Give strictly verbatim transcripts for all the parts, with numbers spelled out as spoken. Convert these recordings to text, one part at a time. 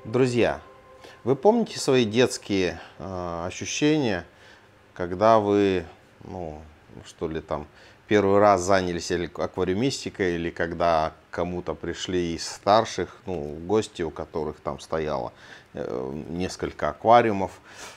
Друзья, вы помните свои детские э, ощущения, когда вы, ну, что ли там, первый раз занялись аквариумистикой, или когда кому-то пришли из старших, ну, гости, у которых там стояло э, несколько аквариумов,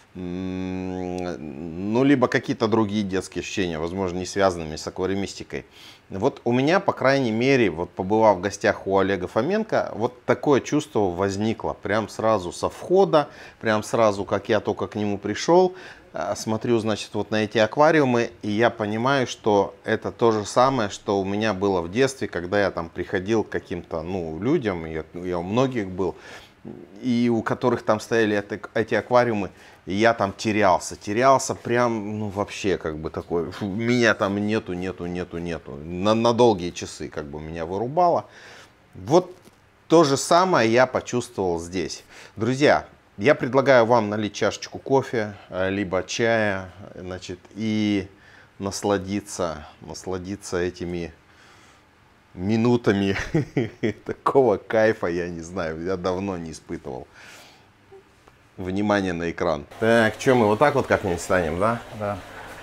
ну, либо какие-то другие детские ощущения, возможно, не связанными с аквариумистикой. Вот у меня, по крайней мере, вот побывав в гостях у Олега Фоменко, вот такое чувство возникло. Прям сразу со входа, прям сразу, как я только к нему пришел, смотрю, значит, вот на эти аквариумы, и я понимаю, что это то же самое, что у меня было в детстве, когда я там приходил к каким-то, ну, людям, я, я у многих был, и у которых там стояли это, эти аквариумы, и я там терялся, терялся прям, ну, вообще, как бы такой, меня там нету, нету, нету, нету, на, на долгие часы, как бы меня вырубало. Вот то же самое я почувствовал здесь. Друзья, я предлагаю вам налить чашечку кофе, либо чая, значит, и насладиться, насладиться этими минутами такого кайфа, я не знаю, я давно не испытывал. Внимание на экран. Так, что мы вот так вот как-нибудь станем, да? Да.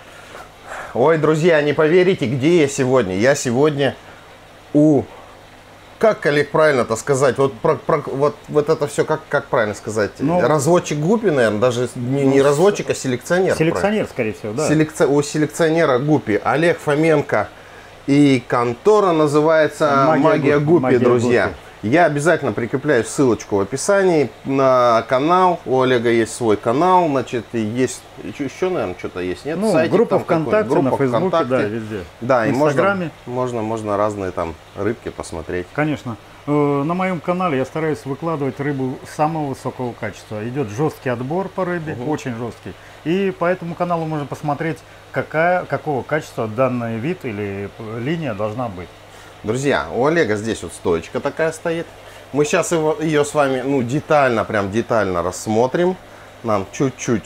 Ой, друзья, не поверите, где я сегодня? Я сегодня у... Как, Олег, правильно-то сказать? Вот, про, про, вот, вот это все, как, как правильно сказать? Ну, разводчик Гуппи, наверное, даже не, не разводчик, а селекционер. Селекционер, правильно? Скорее всего, да. Селекци... У селекционера Гуппи Олег Фоменко. И контора называется Магия, Магия Гуппи, Магия друзья. Гуппи. Я обязательно прикрепляю ссылочку в описании на канал. У Олега есть свой канал, значит, есть еще, еще наверное, что-то есть, нет? Ну, сайтик, группа ВКонтакте, группа на Фейсбуке, ВКонтакте. Да, везде. Да, в и Инстаграме. Можно, можно, можно разные там рыбки посмотреть. Конечно. На моем канале я стараюсь выкладывать рыбу самого высокого качества. Идет жесткий отбор по рыбе, угу. Очень жесткий. И по этому каналу можно посмотреть, какая, какого качества данный вид или линия должна быть. Друзья, у Олега здесь вот стоечка такая стоит. Мы сейчас его, ее с вами, ну, детально, прям детально рассмотрим. Нам чуть-чуть,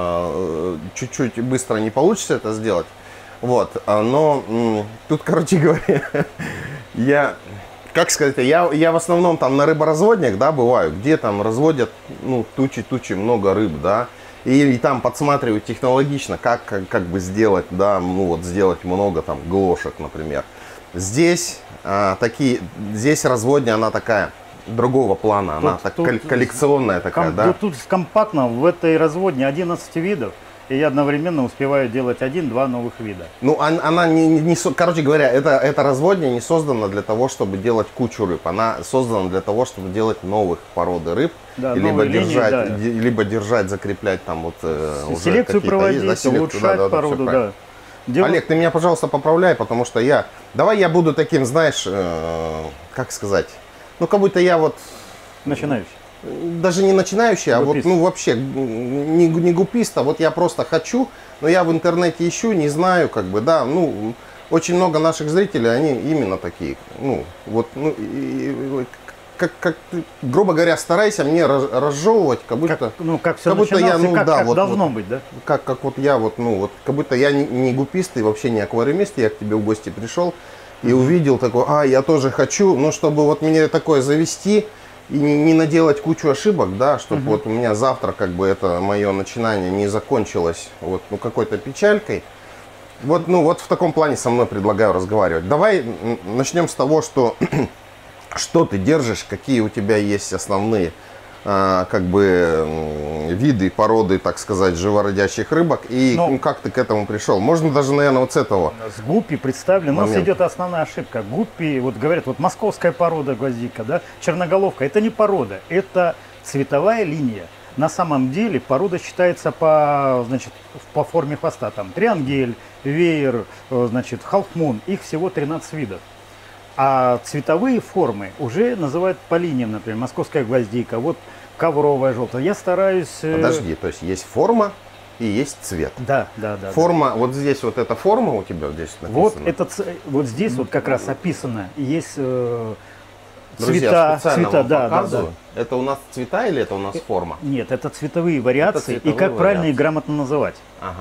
чуть-чуть э, быстро не получится это сделать. Вот, но м, тут, короче говоря, я, как сказать, я, я в основном там на рыборазводнях, да, бываю, где там разводят, ну, тучи-тучи, много рыб, да. И, и там подсматриваю технологично, как, как, как бы сделать, да, ну, вот сделать много там глошек, например. Здесь а, такие, здесь разводня, она такая другого плана, тут, она так тут, коллекционная такая, ком, да? Тут, тут компактно, в этой разводне одиннадцать видов, и я одновременно успеваю делать один-два новых вида. Ну, она не, не, короче говоря, это, эта разводня не создана для того, чтобы делать кучу рыб, она создана для того, чтобы делать новых породы рыб, да, либо, линии, держать, да. либо держать, закреплять там вот селекцию проводить, есть, да, улучшать да, да, породу, да. Дело... Олег, ты меня, пожалуйста, поправляй, потому что я... Давай я буду таким, знаешь, э, как сказать, ну, как будто я вот... Начинающий. Даже не начинающий, гупист. А вот, ну, вообще, не, не гупист, а вот я просто хочу, но я в интернете ищу, не знаю, как бы, да, ну, очень много наших зрителей, они именно такие, ну, вот, ну, и, и, как, как, грубо говоря, старайся мне разжевывать, как будто, как, ну, как, все как будто я, ну, как, да, как вот, должно вот, быть, да? Как, как вот я вот, ну, вот, как будто я не, не гупист и вообще не аквариумист, я к тебе в гости пришел и mm-hmm. увидел такой, а, я тоже хочу, ну, чтобы вот мне такое завести и не, не наделать кучу ошибок, да, чтобы mm-hmm. вот у меня завтра, как бы, это мое начинание не закончилось вот, ну, какой-то печалькой. Вот, ну, вот в таком плане со мной предлагаю разговаривать. Давай начнем с того, что... Что ты держишь, какие у тебя есть основные а, как бы виды, породы, так сказать, живородящих рыбок и ну, как ты к этому пришел? Можно даже, наверное, вот с этого. С гуппи представлен. У нас идет основная ошибка. Гуппи, вот говорят, вот московская порода гвоздика, да, черноголовка, это не порода, это цветовая линия. На самом деле порода считается по, значит, по форме хвоста. Там триангель, веер, значит, халфмун, их всего тринадцать видов. А цветовые формы уже называют по линиям, например, московская гвоздика, вот ковровая желтая. Я стараюсь... Подожди, то есть есть форма и есть цвет. Да, да, да. Форма, да. Вот здесь вот эта форма у тебя здесь написана? Вот, это, вот здесь вот как раз описано, есть э, Друзья, цвета, цвета, да, да, да. Это у нас цвета или это у нас форма? Нет, это цветовые вариации, это цветовые и как вариации. Правильно и грамотно называть. Ага.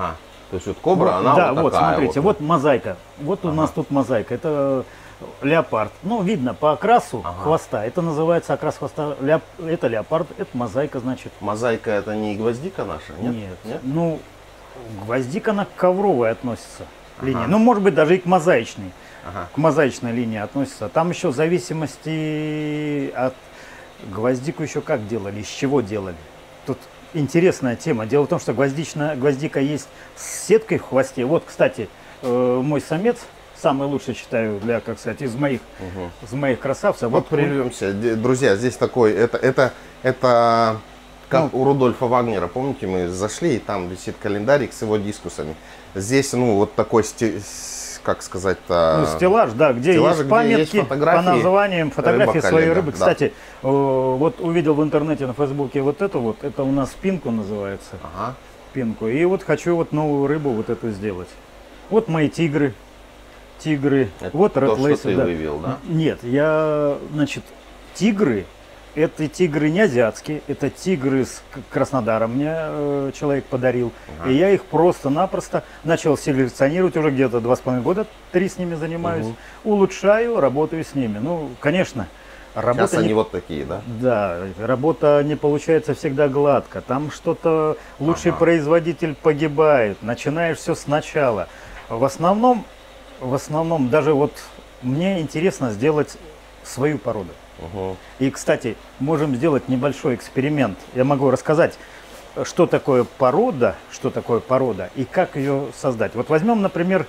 То есть вот кобра, вот, она да, вот вот, такая. смотрите, вот, вот мозаика. Вот ага. у нас тут мозаика. Это леопард. Ну, видно по окрасу ага. хвоста. Это называется окрас хвоста. Леоп... Это леопард, это мозаика, значит. Мозаика это не гвоздика наша? Нет. Нет. Нет? Ну, гвоздика она к ковровой относится. Ага. Линия. Ну, может быть, даже и к мозаичной. Ага. К мозаичной линии относится. Там еще в зависимости от гвоздику еще как делали, из чего делали. Тут интересная тема. Дело в том, что гвоздичная, гвоздика есть с сеткой в хвосте. Вот, кстати, э, мой самец, самый лучший, считаю, для, как сказать, из моих, угу. из моих красавцев. Вот, вот прервемся. Друзья, здесь такой, это, это, это как ну, у Рудольфа Вагнера. Помните, мы зашли, и там висит календарик с его дискусами. Здесь, ну, вот такой стиль, как сказать-то... Ну, стеллаж, да, где стеллаж, есть памятки есть по названиям, фотографии своей рыбы. Да. Кстати, э, вот увидел в интернете, на Фейсбуке вот это вот, это у нас пинку называется. Ага. Пинку. И вот хочу вот новую рыбу вот эту сделать. Вот мои тигры. Тигры. Это вот то, Red Lace, что ты да. вывел, да? Нет, я, значит, тигры. Это тигры не азиатские, это тигры с Краснодара мне э, человек подарил. Ага. И я их просто-напросто начал селекционировать, уже где-то два с половиной года, три с ними занимаюсь. Угу. Улучшаю, работаю с ними. Ну, конечно, работа... Сейчас они не... вот такие, да? Да, работа не получается всегда гладко. Там что-то лучший ага. производитель погибает, начинаешь все сначала. В основном, в основном, даже вот мне интересно сделать свою породу. Угу. И, кстати, можем сделать небольшой эксперимент. Я могу рассказать, что такое порода, что такое порода и как ее создать. Вот возьмем, например,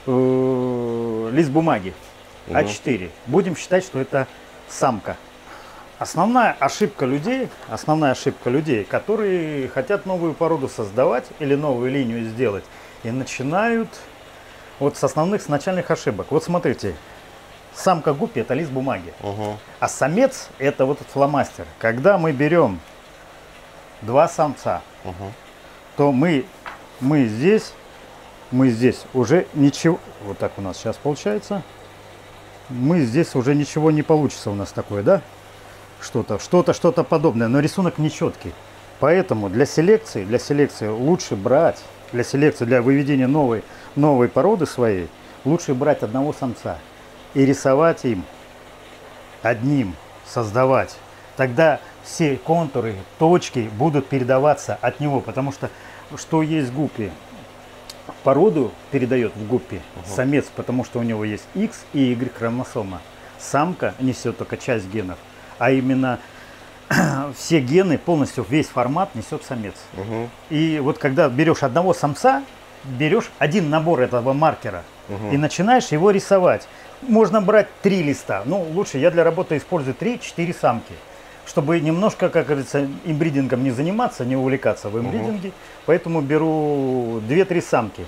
лист бумаги угу. а четыре. Будем считать, что это самка. Основная ошибка людей, основная ошибка людей, которые хотят новую породу создавать или новую линию сделать, и начинают вот с основных, с начальных ошибок. Вот смотрите. Самка гуппи – это лист бумаги, угу. а самец – это вот этот фломастер. Когда мы берем два самца, угу. то мы, мы здесь, мы здесь уже ничего, вот так у нас сейчас получается, мы здесь уже ничего не получится у нас такое, да? Что-то, что-то, что-то подобное, но рисунок нечеткий. Поэтому для селекции, для селекции лучше брать, для селекции, для выведения новой, новой породы своей, лучше брать одного самца. И рисовать им одним, создавать. Тогда все контуры, точки будут передаваться от него. Потому что что есть гуппи? Породу передает в гуппи угу. самец, потому что у него есть X и Y хромосома. Самка несет только часть генов. А именно все гены, полностью весь формат несет самец. Угу. И вот когда берешь одного самца, берешь один набор этого маркера угу. и начинаешь его рисовать. Можно брать три листа. Ну, лучше я для работы использую три-четыре самки. Чтобы немножко, как говорится, имбридингом не заниматься, не увлекаться в имбридинге. Угу. Поэтому беру две-три самки.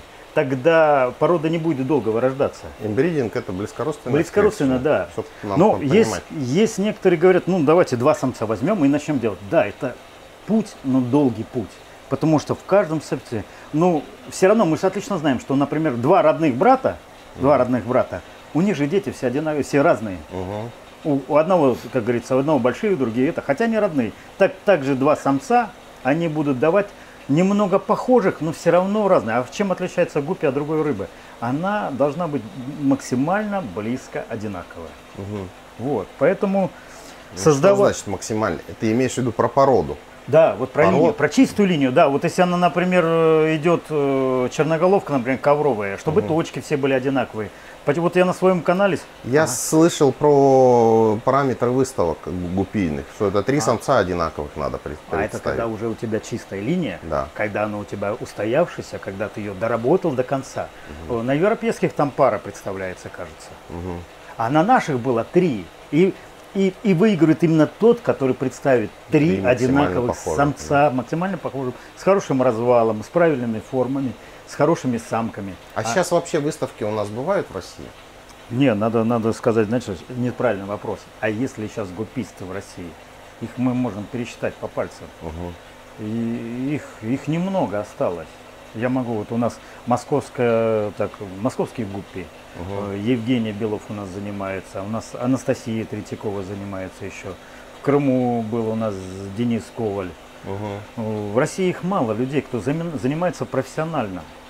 Тогда порода не будет долго вырождаться. Имбридинг – это близкородственное. Близкородственно, да. Но есть, есть некоторые говорят, ну давайте два самца возьмем и начнем делать. Да, это путь, но долгий путь. Потому что в каждом самце, ну, все равно мы же отлично знаем, что, например, два родных брата, угу. два родных брата, у них же дети все одинаковые, все разные. Угу. У, у одного, как говорится, у одного большие, другие это, хотя они родные. Так, также два самца, они будут давать немного похожих, но все равно разные. А в чем отличается гуппи от другой рыбы? Она должна быть максимально близко одинаковая. Угу. Вот, поэтому ну, создавать... Что значит максимально? Ты имеешь в виду про породу? Да, вот про Пород... линию, про чистую линию, да. Вот если она, например, идет черноголовка, например, ковровая, чтобы угу. точки все были одинаковые. Вот я на своем канале... Я ага. слышал про параметры выставок гуппийных, что это три а. самца одинаковых надо представить. А это когда уже у тебя чистая линия, да. когда она у тебя устоявшаяся, когда ты ее доработал до конца. Угу. На европейских там пара представляется, кажется. Угу. А на наших было три. И, и, и выиграет именно тот, который представит три, три одинаковых похожих, самца, да. максимально похожих, с хорошим развалом, с правильными формами, с хорошими самками. А, а сейчас вообще выставки у нас бывают в России? Не, надо, надо сказать, знаете, неправильный вопрос. А если сейчас гупписты в России? Их мы можем пересчитать по пальцам. Угу. И их, их немного осталось. Я могу, вот у нас московская, так, московские гуппи. Угу. Евгений Белов у нас занимается, у нас Анастасия Третьякова занимается еще. В Крыму был у нас Денис Коваль. Угу. В России их мало людей, кто занимается профессионально.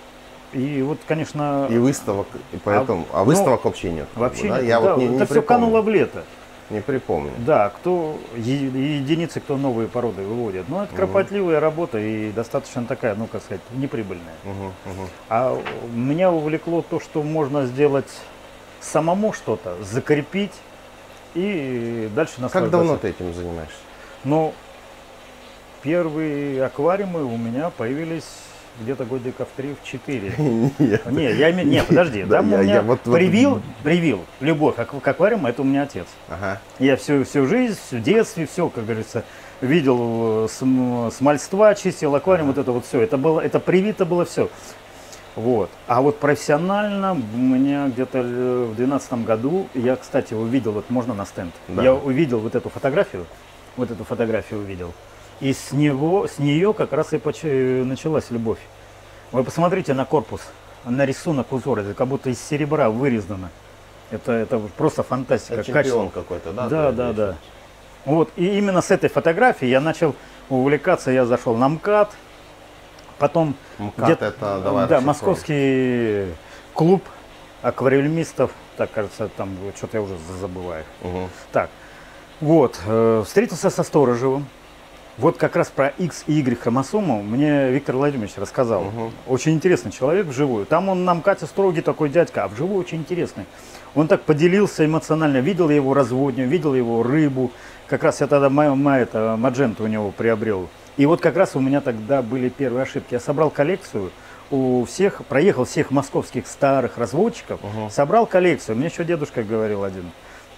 И вот, конечно... И выставок, и поэтому... А, а выставок ну, вообще нет? Вообще да? нет. Я да, вот не, не это все кануло в лето. Не припомню. Да, кто единицы, кто новые породы выводит. Но это кропотливая угу. работа и достаточно такая, ну, как сказать, неприбыльная. Угу, угу. А меня увлекло то, что можно сделать самому что-то, закрепить и дальше наслаждаться. Как давно ты этим занимаешься? Ну, первые аквариумы у меня появились где-то годика в три, в четыре. Нет. Не, я имею... Нет, подожди. Да, я, у меня я, вот, привил, вот... привил любовь к аквариуму, это у меня отец. Ага. Я всю, всю жизнь, в детстве, все, как говорится, видел с, с мальства, чистил аквариум, ага. вот это вот все. Это было, это привито было все. Вот. А вот профессионально у меня где-то в двенадцатом году, я, кстати, увидел, вот можно на стенд, да. я увидел вот эту фотографию, вот эту фотографию увидел. И с, него, с нее как раз и началась любовь. Вы посмотрите на корпус, на рисунок узора, это как будто из серебра вырезано. Это, это просто фантастика. Это чемпион какой-то, да? Да, да, да. Вот, и именно с этой фотографии я начал увлекаться, я зашел на МКАД, потом... МКАД это, давай, да, московский клуб аквариумистов, так кажется, там что-то я уже забываю. Угу. Так, вот, э, встретился со Сторожевым. Вот как раз про X и Y хромосому мне Виктор Владимирович рассказал. Угу. Очень интересный человек вживую. Там он нам Катя строгий такой дядька, а вживую очень интересный. Он так поделился эмоционально. Видел я его разводню, видел его рыбу. Как раз я тогда это, мадженту у него приобрел. И вот как раз у меня тогда были первые ошибки. Я собрал коллекцию у всех, проехал всех московских старых разводчиков, угу. собрал коллекцию. Мне еще дедушка говорил один,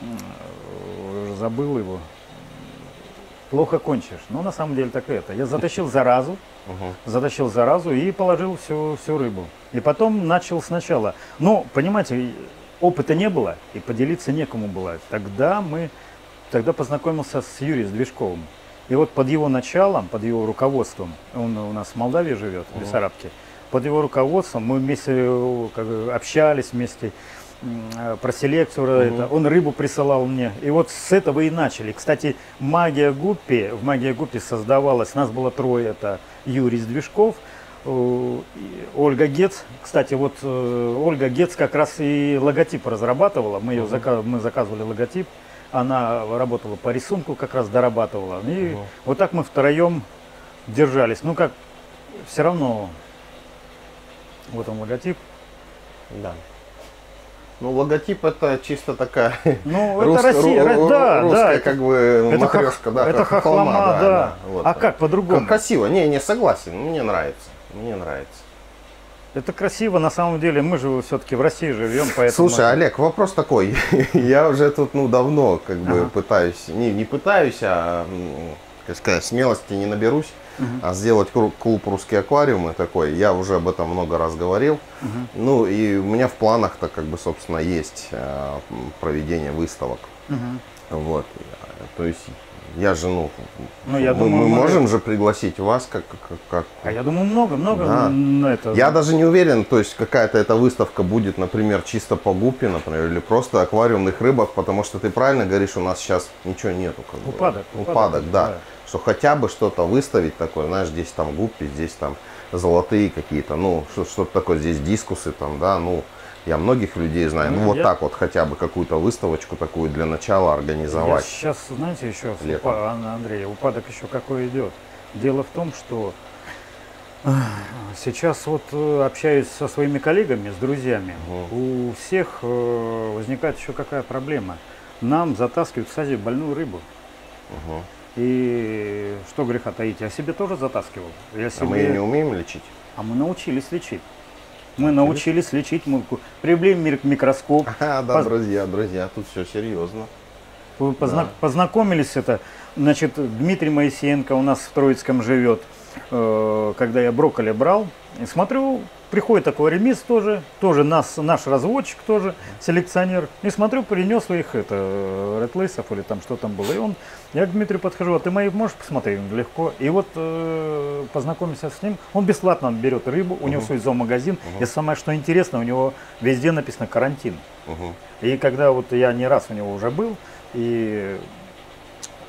забыл его. Плохо кончишь. Но на самом деле так это. Я затащил заразу, угу. затащил заразу и положил всю, всю рыбу. И потом начал сначала. Но, понимаете, опыта не было и поделиться некому было. Тогда мы, тогда познакомился с Юрием Движковым. И вот под его началом, под его руководством, он у нас в Молдавии живет, в Бессарабке, под его руководством мы вместе как, общались вместе. Про селекцию, угу. это, он рыбу присылал мне. И вот с этого и начали. Кстати, магия гуппи, в магия гуппи создавалась, нас было трое, это Юрий Движков, Ольга Гец. Кстати, вот Ольга Гец как раз и логотип разрабатывала, мы, ее угу. заказ, мы заказывали логотип, она работала по рисунку, как раз дорабатывала. И угу. вот так мы втроем держались. Ну как, все равно, вот он логотип. Да. Ну, логотип это чисто такая ну, рус, это Россия, ру, да, русская да, как бы это матрешка, хох, да, это хохлома, хохлома, да. да. да вот. А как по-другому? Как красиво, не, не согласен, мне нравится, мне нравится. Это красиво, на самом деле, мы же все-таки в России живем, поэтому... Слушай, Олег, вопрос такой, я уже тут, ну, давно, как бы, ага. пытаюсь, не, не пытаюсь, а, как сказать, смелости не наберусь, uh-huh. а сделать клуб «Русские аквариумы» такой, я уже об этом много раз говорил, uh-huh. ну, и у меня в планах-то, как бы, собственно, есть а, проведение выставок, uh-huh. вот, то есть... Я же, ну, ну я мы, думаю, мы можем же пригласить вас как, как, как... А я думаю, много, много да. на это. Я даже не уверен, то есть какая-то эта выставка будет, например, чисто по гуппи, например, или просто аквариумных рыбок, потому что ты правильно говоришь, у нас сейчас ничего нету. Как упадок, бы. Упадок. Упадок, да. да. Что хотя бы что-то выставить такое, знаешь, здесь там гуппи, здесь там золотые какие-то, ну, что-то такое, здесь дискусы там, да, ну... Я многих людей знаю. Ну, ну вот я... так вот хотя бы какую-то выставочку такую для начала организовать. Я сейчас, знаете, еще, Анна Андрей, упадок еще какой идет. Дело в том, что сейчас вот общаюсь со своими коллегами, с друзьями. Угу. У всех возникает еще какая проблема. Нам затаскивают, кстати, больную рыбу. Угу. И что греха таить, я себе тоже затаскивал. Я себе... А мы ее не умеем лечить? А мы научились лечить. Мы научились лечить мульку. Приобрели микроскоп. А, да, Поз... друзья, друзья, тут все серьезно. Позна... Да. Познакомились это. Значит, Дмитрий Моисеенко у нас в Троицком живет. Когда я брокколи брал, и смотрю, приходит аквариумист тоже, тоже нас, наш разводчик тоже, селекционер. И смотрю, принес их это, ретлейсов или там что там было. И он, я к Дмитрию подхожу, а ты мои можешь посмотреть? Легко. И вот э, познакомился с ним. Он бесплатно берет рыбу, у uh-huh. него свой зоомагазин. Uh-huh. И самое что интересно, у него везде написано карантин. Uh-huh. И когда вот я не раз у него уже был, и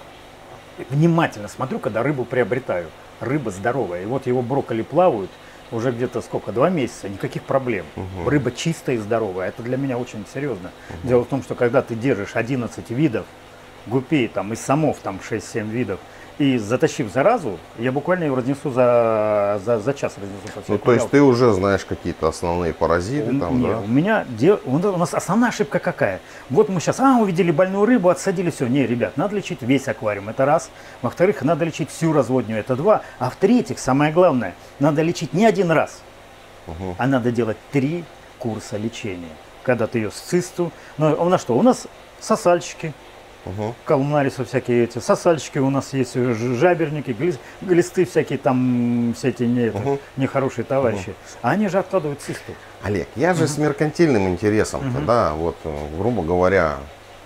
внимательно смотрю, когда рыбу приобретаю. Рыба здоровая. И вот его брокколи плавают. уже где-то сколько, два месяца, никаких проблем. Угу. Рыба чистая и здоровая, это для меня очень серьезно. Угу. Дело в том, что когда ты держишь одиннадцать видов гупей, там, и самов, там, шесть-семь видов, и затащив заразу, я буквально ее разнесу за, за, за час. Разнесу по всей ну, то есть ты уже знаешь какие-то основные паразиты? У, там, нет, да? у меня, у нас основная ошибка какая? Вот мы сейчас, а, увидели больную рыбу, отсадили, все. Не, ребят, надо лечить весь аквариум, это раз. Во-вторых, надо лечить всю разводню, это два. А в-третьих, самое главное, надо лечить не один раз, угу. а надо делать три курса лечения. Когда ты ее с цисту, ну, у нас что? У нас сосальщики. Угу. Колумнарисы всякие эти, сосальщики у нас есть, жаберники, глист, глисты всякие там, все эти не, угу. нехорошие товарищи. Угу. А они же откладывают цисту. Олег, я же угу. с меркантильным интересом, угу. да, вот, грубо говоря,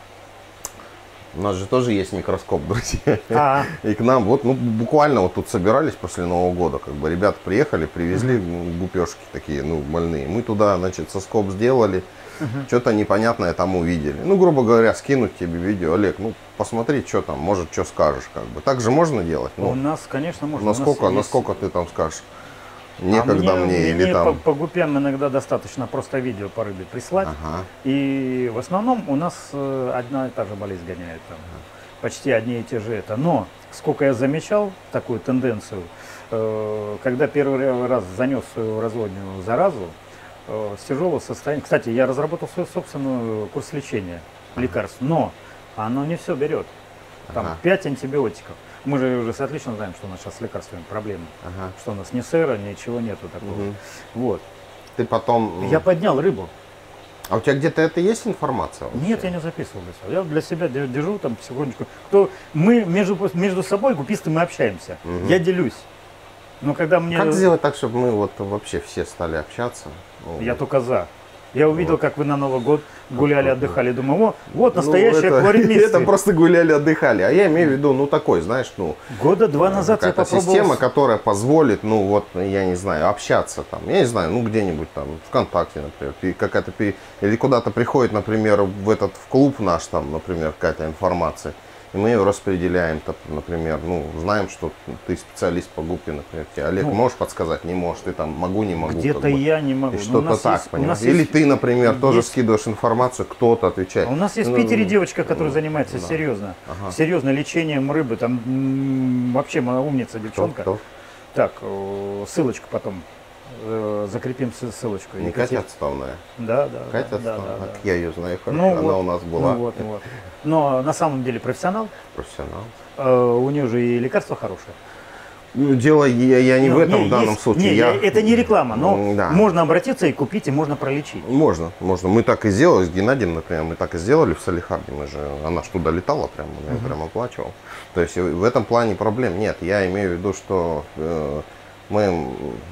у нас же тоже есть микроскоп, друзья. А -а. И к нам, вот, ну, буквально вот тут собирались после Нового года, как бы, ребята приехали, привезли угу. гупешки такие, ну, больные. Мы туда, значит, соскоп сделали. Uh-huh. Что-то непонятное там увидели. Ну, грубо говоря, скинуть тебе видео. Олег, ну, посмотри, что там, может, что скажешь, как бы. Так же можно делать? Ну, у нас, конечно, можно. Насколько, нас насколько есть... ты там скажешь? Некогда а мне, мне, или мне там... По, по гупям иногда достаточно просто видео по рыбе прислать. Ага. И в основном у нас одна и та же болезнь гоняет. Там, почти одни и те же это. Но, сколько я замечал такую тенденцию, когда первый раз занес свою разводную заразу, с тяжелого состояния. Кстати, я разработал свою собственную курс лечения лекарств, но оно не все берет. Там ага. пять антибиотиков. Мы же уже отлично знаем, что у нас сейчас с лекарствами проблемы. Ага. Что у нас ни сэра, ничего нету такого. Угу. Вот. Ты потом... Я поднял рыбу. А у тебя где-то это есть информация? Вообще? Нет, я не записывал для себя. Я для себя держу там потихонечку. То мы между, между собой, гуписты, мы общаемся. Угу. Я делюсь. Но когда мне... Как сделать так, чтобы мы вот вообще все стали общаться? Я только за. Я увидел, вот. Как вы на Новый год гуляли, отдыхали. Думаю, о, вот настоящие ну, аквариумисты. Это просто гуляли, отдыхали. А я имею в виду, ну такой, знаешь, ну... Года два назад я попробовал... система, которая позволит, ну вот, я не знаю, общаться там. Я не знаю, ну где-нибудь там, ВКонтакте, например. Какая-то, или куда-то приходит, например, в этот в клуб наш, там, например, какая-то информация. И мы ее распределяем, например, ну, знаем, что ты специалист по гуппе, например, тебе, Олег, ну, можешь подсказать? Не можешь, ты там могу, не могу. Где-то как бы. Я не могу. Что-то так, есть, понимаешь? Или есть, ты, например, есть, тоже скидываешь информацию, кто-то отвечает. У нас есть в Питере ну, девочка, которая занимается да. серьезно, ага. серьезно лечением рыбы, там м- вообще моя умница девчонка. Кто, кто? Так, ссылочку потом. Закрепим ссылочку. Не Катя Отставная? Да, да. Катя да, Отставная? да, да, я ее знаю хорошо, ну, она вот, у нас была. Ну, вот, вот. Но на самом деле профессионал. Профессионал. Uh, у нее же и лекарства хорошие. Дело я, я не ну, в этом не, данном есть, случае. Не, я... Это не реклама, но да. можно обратиться и купить, и можно пролечить. Можно, можно. Мы так и сделали с Геннадием, например, мы так и сделали в Салихарде. Мы же, она ж туда летала, прямо, я uh-huh. прям оплачивал. То есть в этом плане проблем нет. Я имею в виду, что э, мы...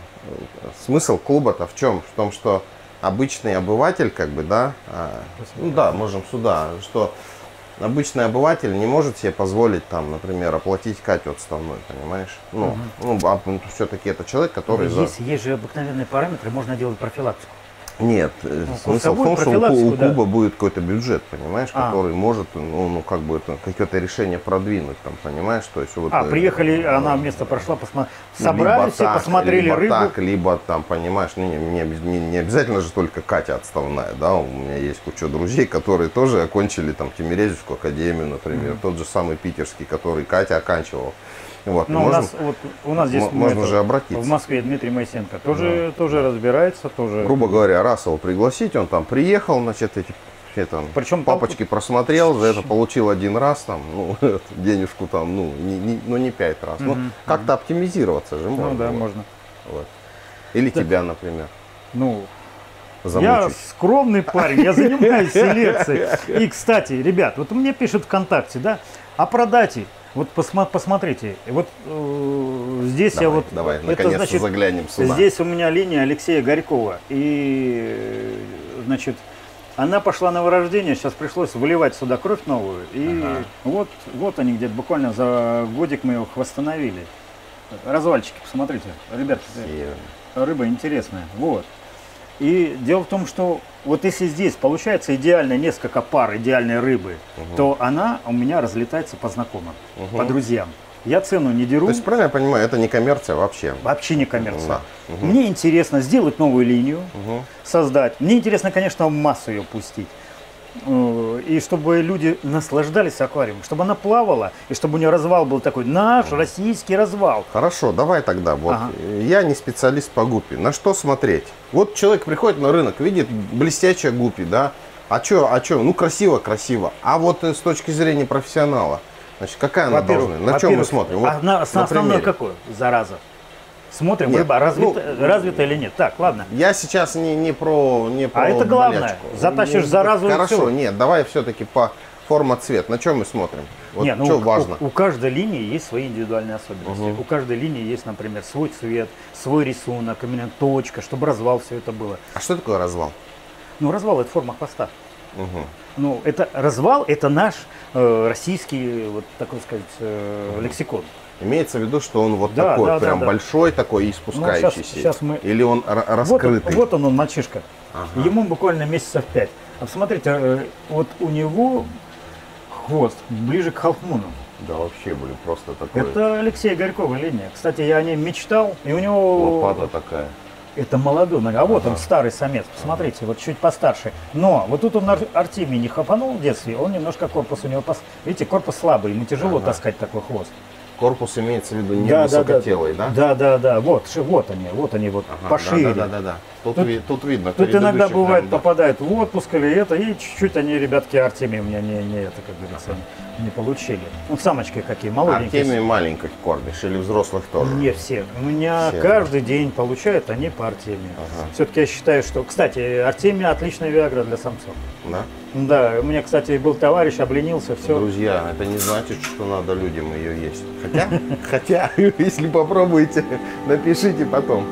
Смысл клуба-то в чем? В том, что обычный обыватель, как бы, да, а, ну да, можем сюда, что обычный обыватель не может себе позволить, там, например, оплатить Катю Отставной, понимаешь? Ну, угу. ну а, все-таки это человек, который... Есть, за... есть же обыкновенные параметры, можно делать профилактику. Нет, ну, смысл в том, что у, у клуба да. будет какой-то бюджет, понимаешь, а. который может, ну, ну как бы это какое-то решение продвинуть, там, понимаешь, то есть вот. А, приехали, э, она место прошла, посмотри, собрали все, так, посмотрели либо рыбу. Так, либо там, понимаешь, ну, не, не, не, не обязательно же только Катя Отставная, да, у меня есть куча друзей, которые тоже окончили там Тимирязевскую академию, например, mm-hmm. тот же самый питерский, который Катя оканчивал. Вот, ну, можно, у, нас, вот, у нас здесь можно это, же обратиться. В Москве Дмитрий Моисенко тоже, да. тоже разбирается. Тоже... Грубо говоря, раз его пригласить, он там приехал, значит, эти это, Причем папочки там... просмотрел, за это получил один раз, там, ну, денежку там, ну, не, не, ну, не пять раз. Mm-hmm. Ну, как-то mm-hmm. оптимизироваться же можно. Ну, да, вот. можно. Вот. Или да. тебя, например. Ну, замучить. Я скромный парень, я занимаюсь селекцией. И, кстати, ребят, вот мне пишут ВКонтакте, да, а продать их. Вот посма посмотрите, вот э, здесь давай, я вот... Давай, наконец-то заглянем сюда. Здесь у меня линия Алексея Горькова. И, значит, она пошла на вырождение, сейчас пришлось выливать сюда кровь новую. И ага. вот, вот они где-то буквально за годик мы их восстановили. Развальчики, посмотрите, ребят, рыба интересная. Вот. И дело в том, что вот если здесь получается идеально несколько пар идеальной рыбы, угу. то она у меня разлетается по знакомым, угу. по друзьям. Я цену не деру. То есть, правильно я понимаю, это не коммерция вообще? Вообще не коммерция. Да. Угу. Мне интересно сделать новую линию, угу. создать. Мне интересно, конечно, в массу ее пустить. И чтобы люди наслаждались аквариумом, чтобы она плавала, и чтобы у нее развал был такой наш российский развал. Хорошо, давай тогда. Вот ага. Я не специалист по гуппи. На что смотреть? Вот человек приходит на рынок, видит блестящая гуппи, да? А что, а что? Ну красиво, красиво. А вот с точки зрения профессионала, значит, какая она должна? На чем мы смотрим? Вот, а на, на основное какое? Зараза. Смотрим, нет, рыба развита, ну, развита или нет. Так, ладно. Я сейчас не, не про не про А это главное. Болячку. Затащишь не, заразу. Хорошо, и все. Нет, давай все-таки по форма цвет. На чем мы смотрим? Вот не, ну, что у, важно? У, у каждой линии есть свои индивидуальные особенности. Угу. У каждой линии есть, например, свой цвет, свой рисунок, именно точка, чтобы развал все это было. А что такое развал? Ну, развал – это форма хвоста. Угу. Ну, это развал – это наш э, российский, вот такой сказать, э, лексикон. Имеется в виду, что он вот да, такой, да, прям да, большой да. такой и спускающийся. Ну, сейчас, сейчас мы... Или он раскрытый? Вот, вот он, он, мальчишка. Ага. Ему буквально месяцев пять. А посмотрите, вот у него хвост ближе к халфмуну. Да, вообще, блин, просто такой. Это Алексей Горькова линия. Кстати, я о ней мечтал, и у него... Лопата такая. Это молодой, а вот ага. он старый самец, посмотрите, ага. вот чуть постарше. Но вот тут он Артемий не хапанул в детстве, он немножко корпус у него, пос... видите, корпус слабый, ему тяжело ага. таскать такой хвост. Корпус имеется в виду не да, высокотелый, да? Да, да, да, вот, вот они, вот они вот ага, пошире. Да, да, да, да. Тут, тут, ви, тут видно. Тут иногда бывает прям, да. попадают в отпуск или это, и чуть-чуть они, ребятки, Артемий у меня не, не это, как говорится, ага. не получили. Ну, самочки какие, молоденькие. Артемий маленьких кормишь или взрослых тоже? Не все. У меня все, каждый да. день получают они по Артемию. Ага. Все-таки я считаю, что... Кстати, Артемия отличная виагра для самцов. Да? Да, у меня, кстати, был товарищ, обленился, все. Друзья, это не значит, что надо людям ее есть. Хотя, хотя, если попробуете, напишите потом.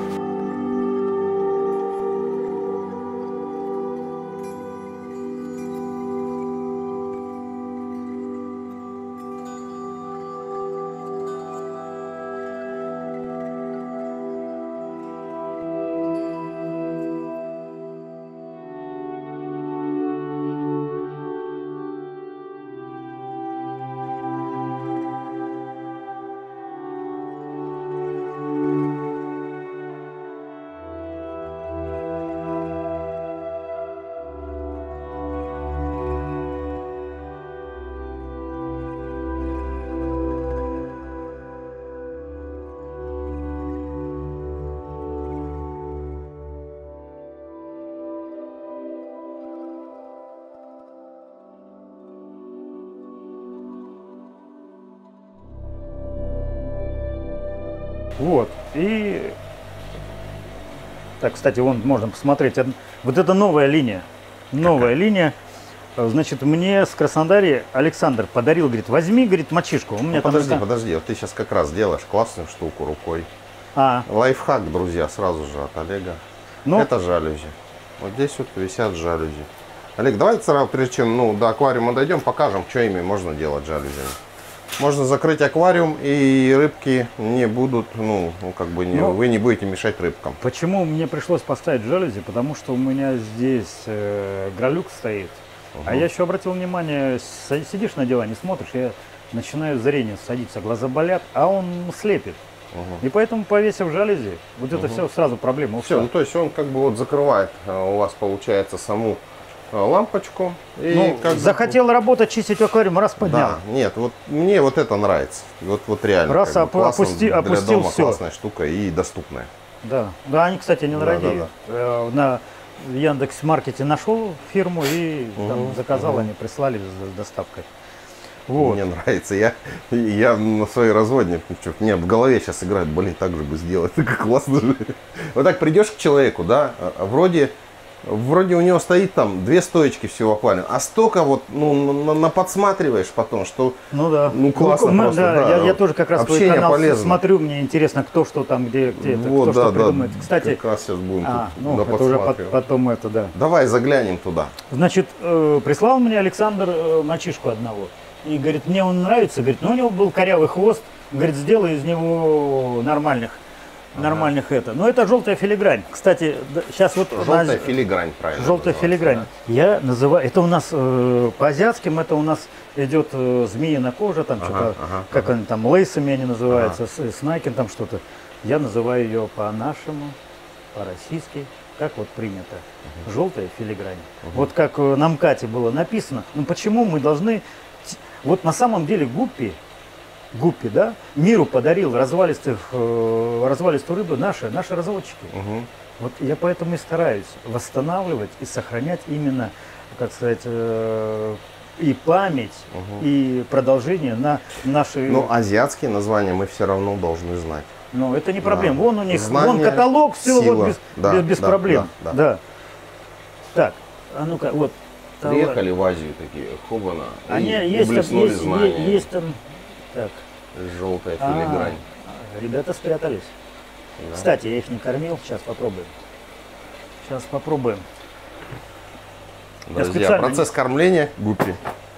Вот, и... Так, кстати, вон можно посмотреть. Вот это новая линия. Новая Какая? линия. Значит, мне с Краснодаря Александр подарил, говорит, возьми, говорит, мальчишку. У меня ну, там подожди, там... подожди, вот ты сейчас как раз делаешь классную штуку рукой. А. Лайфхак, друзья, сразу же от Олега. Ну... Это жалюзи. Вот здесь вот висят жалюзи. Олег, давайте сразу, прежде чем ну, до аквариума дойдем, покажем, что ими можно делать жалюзями. Можно закрыть аквариум, и рыбки не будут, ну, ну как бы, не, ну, вы не будете мешать рыбкам. Почему мне пришлось поставить жалюзи? Потому что у меня здесь э, гралюк стоит. Угу. А я еще обратил внимание, сидишь на диване, смотришь, я начинаю зрение садиться, глаза болят, а он слепит. Угу. И поэтому, повесив жалюзи, вот это угу. все сразу проблема. Все, ну то есть он как бы вот закрывает у вас, получается, саму лампочку. И ну, как захотел бы... работать, чистить аквариум, раз поднял. Да, нет, вот мне вот это нравится. Вот, вот реально. Раз как бы, опусти, для опустил дома все. Классная штука и доступная. Да, да, они, кстати, не дорогие. Да, да, да. На Яндекс.Маркете нашел фирму и угу, там, заказал, угу. они прислали с доставкой. Вот. Мне нравится. Я, я на своей разводне, у меня в голове сейчас играет, блин, так же бы сделать. Так классно же. Вот так придешь к человеку, да, вроде... Вроде у него стоит там две стоечки всего аквариума, а столько вот, ну, на, на подсматриваешь потом, что, ну да, ну классно ну, просто. Да, да, я, я тоже как раз свой канал полезно. смотрю, мне интересно, кто что там, где, где это, вот, кто да, что да, придумает. Кстати, как раз сейчас будем а, тут, ну, да, это уже под, потом это, да. Давай заглянем туда. Значит, э, прислал мне Александр э, мальчишку одного, и говорит, мне он нравится, говорит, ну у него был корявый хвост, говорит, сделай из него нормальных нормальных ага. это. Но это желтая филигрань. Кстати, сейчас вот... Желтая на... филигрань, правильно. Желтая филигрань. Да? Я называю... Это у нас э, по азиатским, это у нас идет э, змеиная кожа, там ага, что-то, ага, как ага. они там, лейсами они называются, ага. снайкен там что-то. Я называю ее по-нашему, по-российски, как вот принято. Угу. Желтая филигрань. Угу. Вот как на МКАДе было написано. Ну почему мы должны... Вот на самом деле гуппи, гуппи, да, миру подарил развалистых, э, развалистую рыбу наши, наши разводчики. Угу. Вот я поэтому и стараюсь восстанавливать и сохранять именно, как сказать, э, и память, угу. и продолжение на наши... Ну, азиатские названия мы все равно должны знать. Ну, это не проблема. Да. Вон у них, знания, вон каталог, все сила. Вот без, да, без, без да, проблем. Да, да. Да. Так, а ну-ка, вот. Приехали в Азию такие, хобана, Они и есть, блеснули есть, знания. Есть там, так. Желтая филигрань. А, ребята спрятались. Да. Кстати, я их не кормил, сейчас попробуем. Сейчас попробуем. Друзья, специально... процесс кормления гуппи.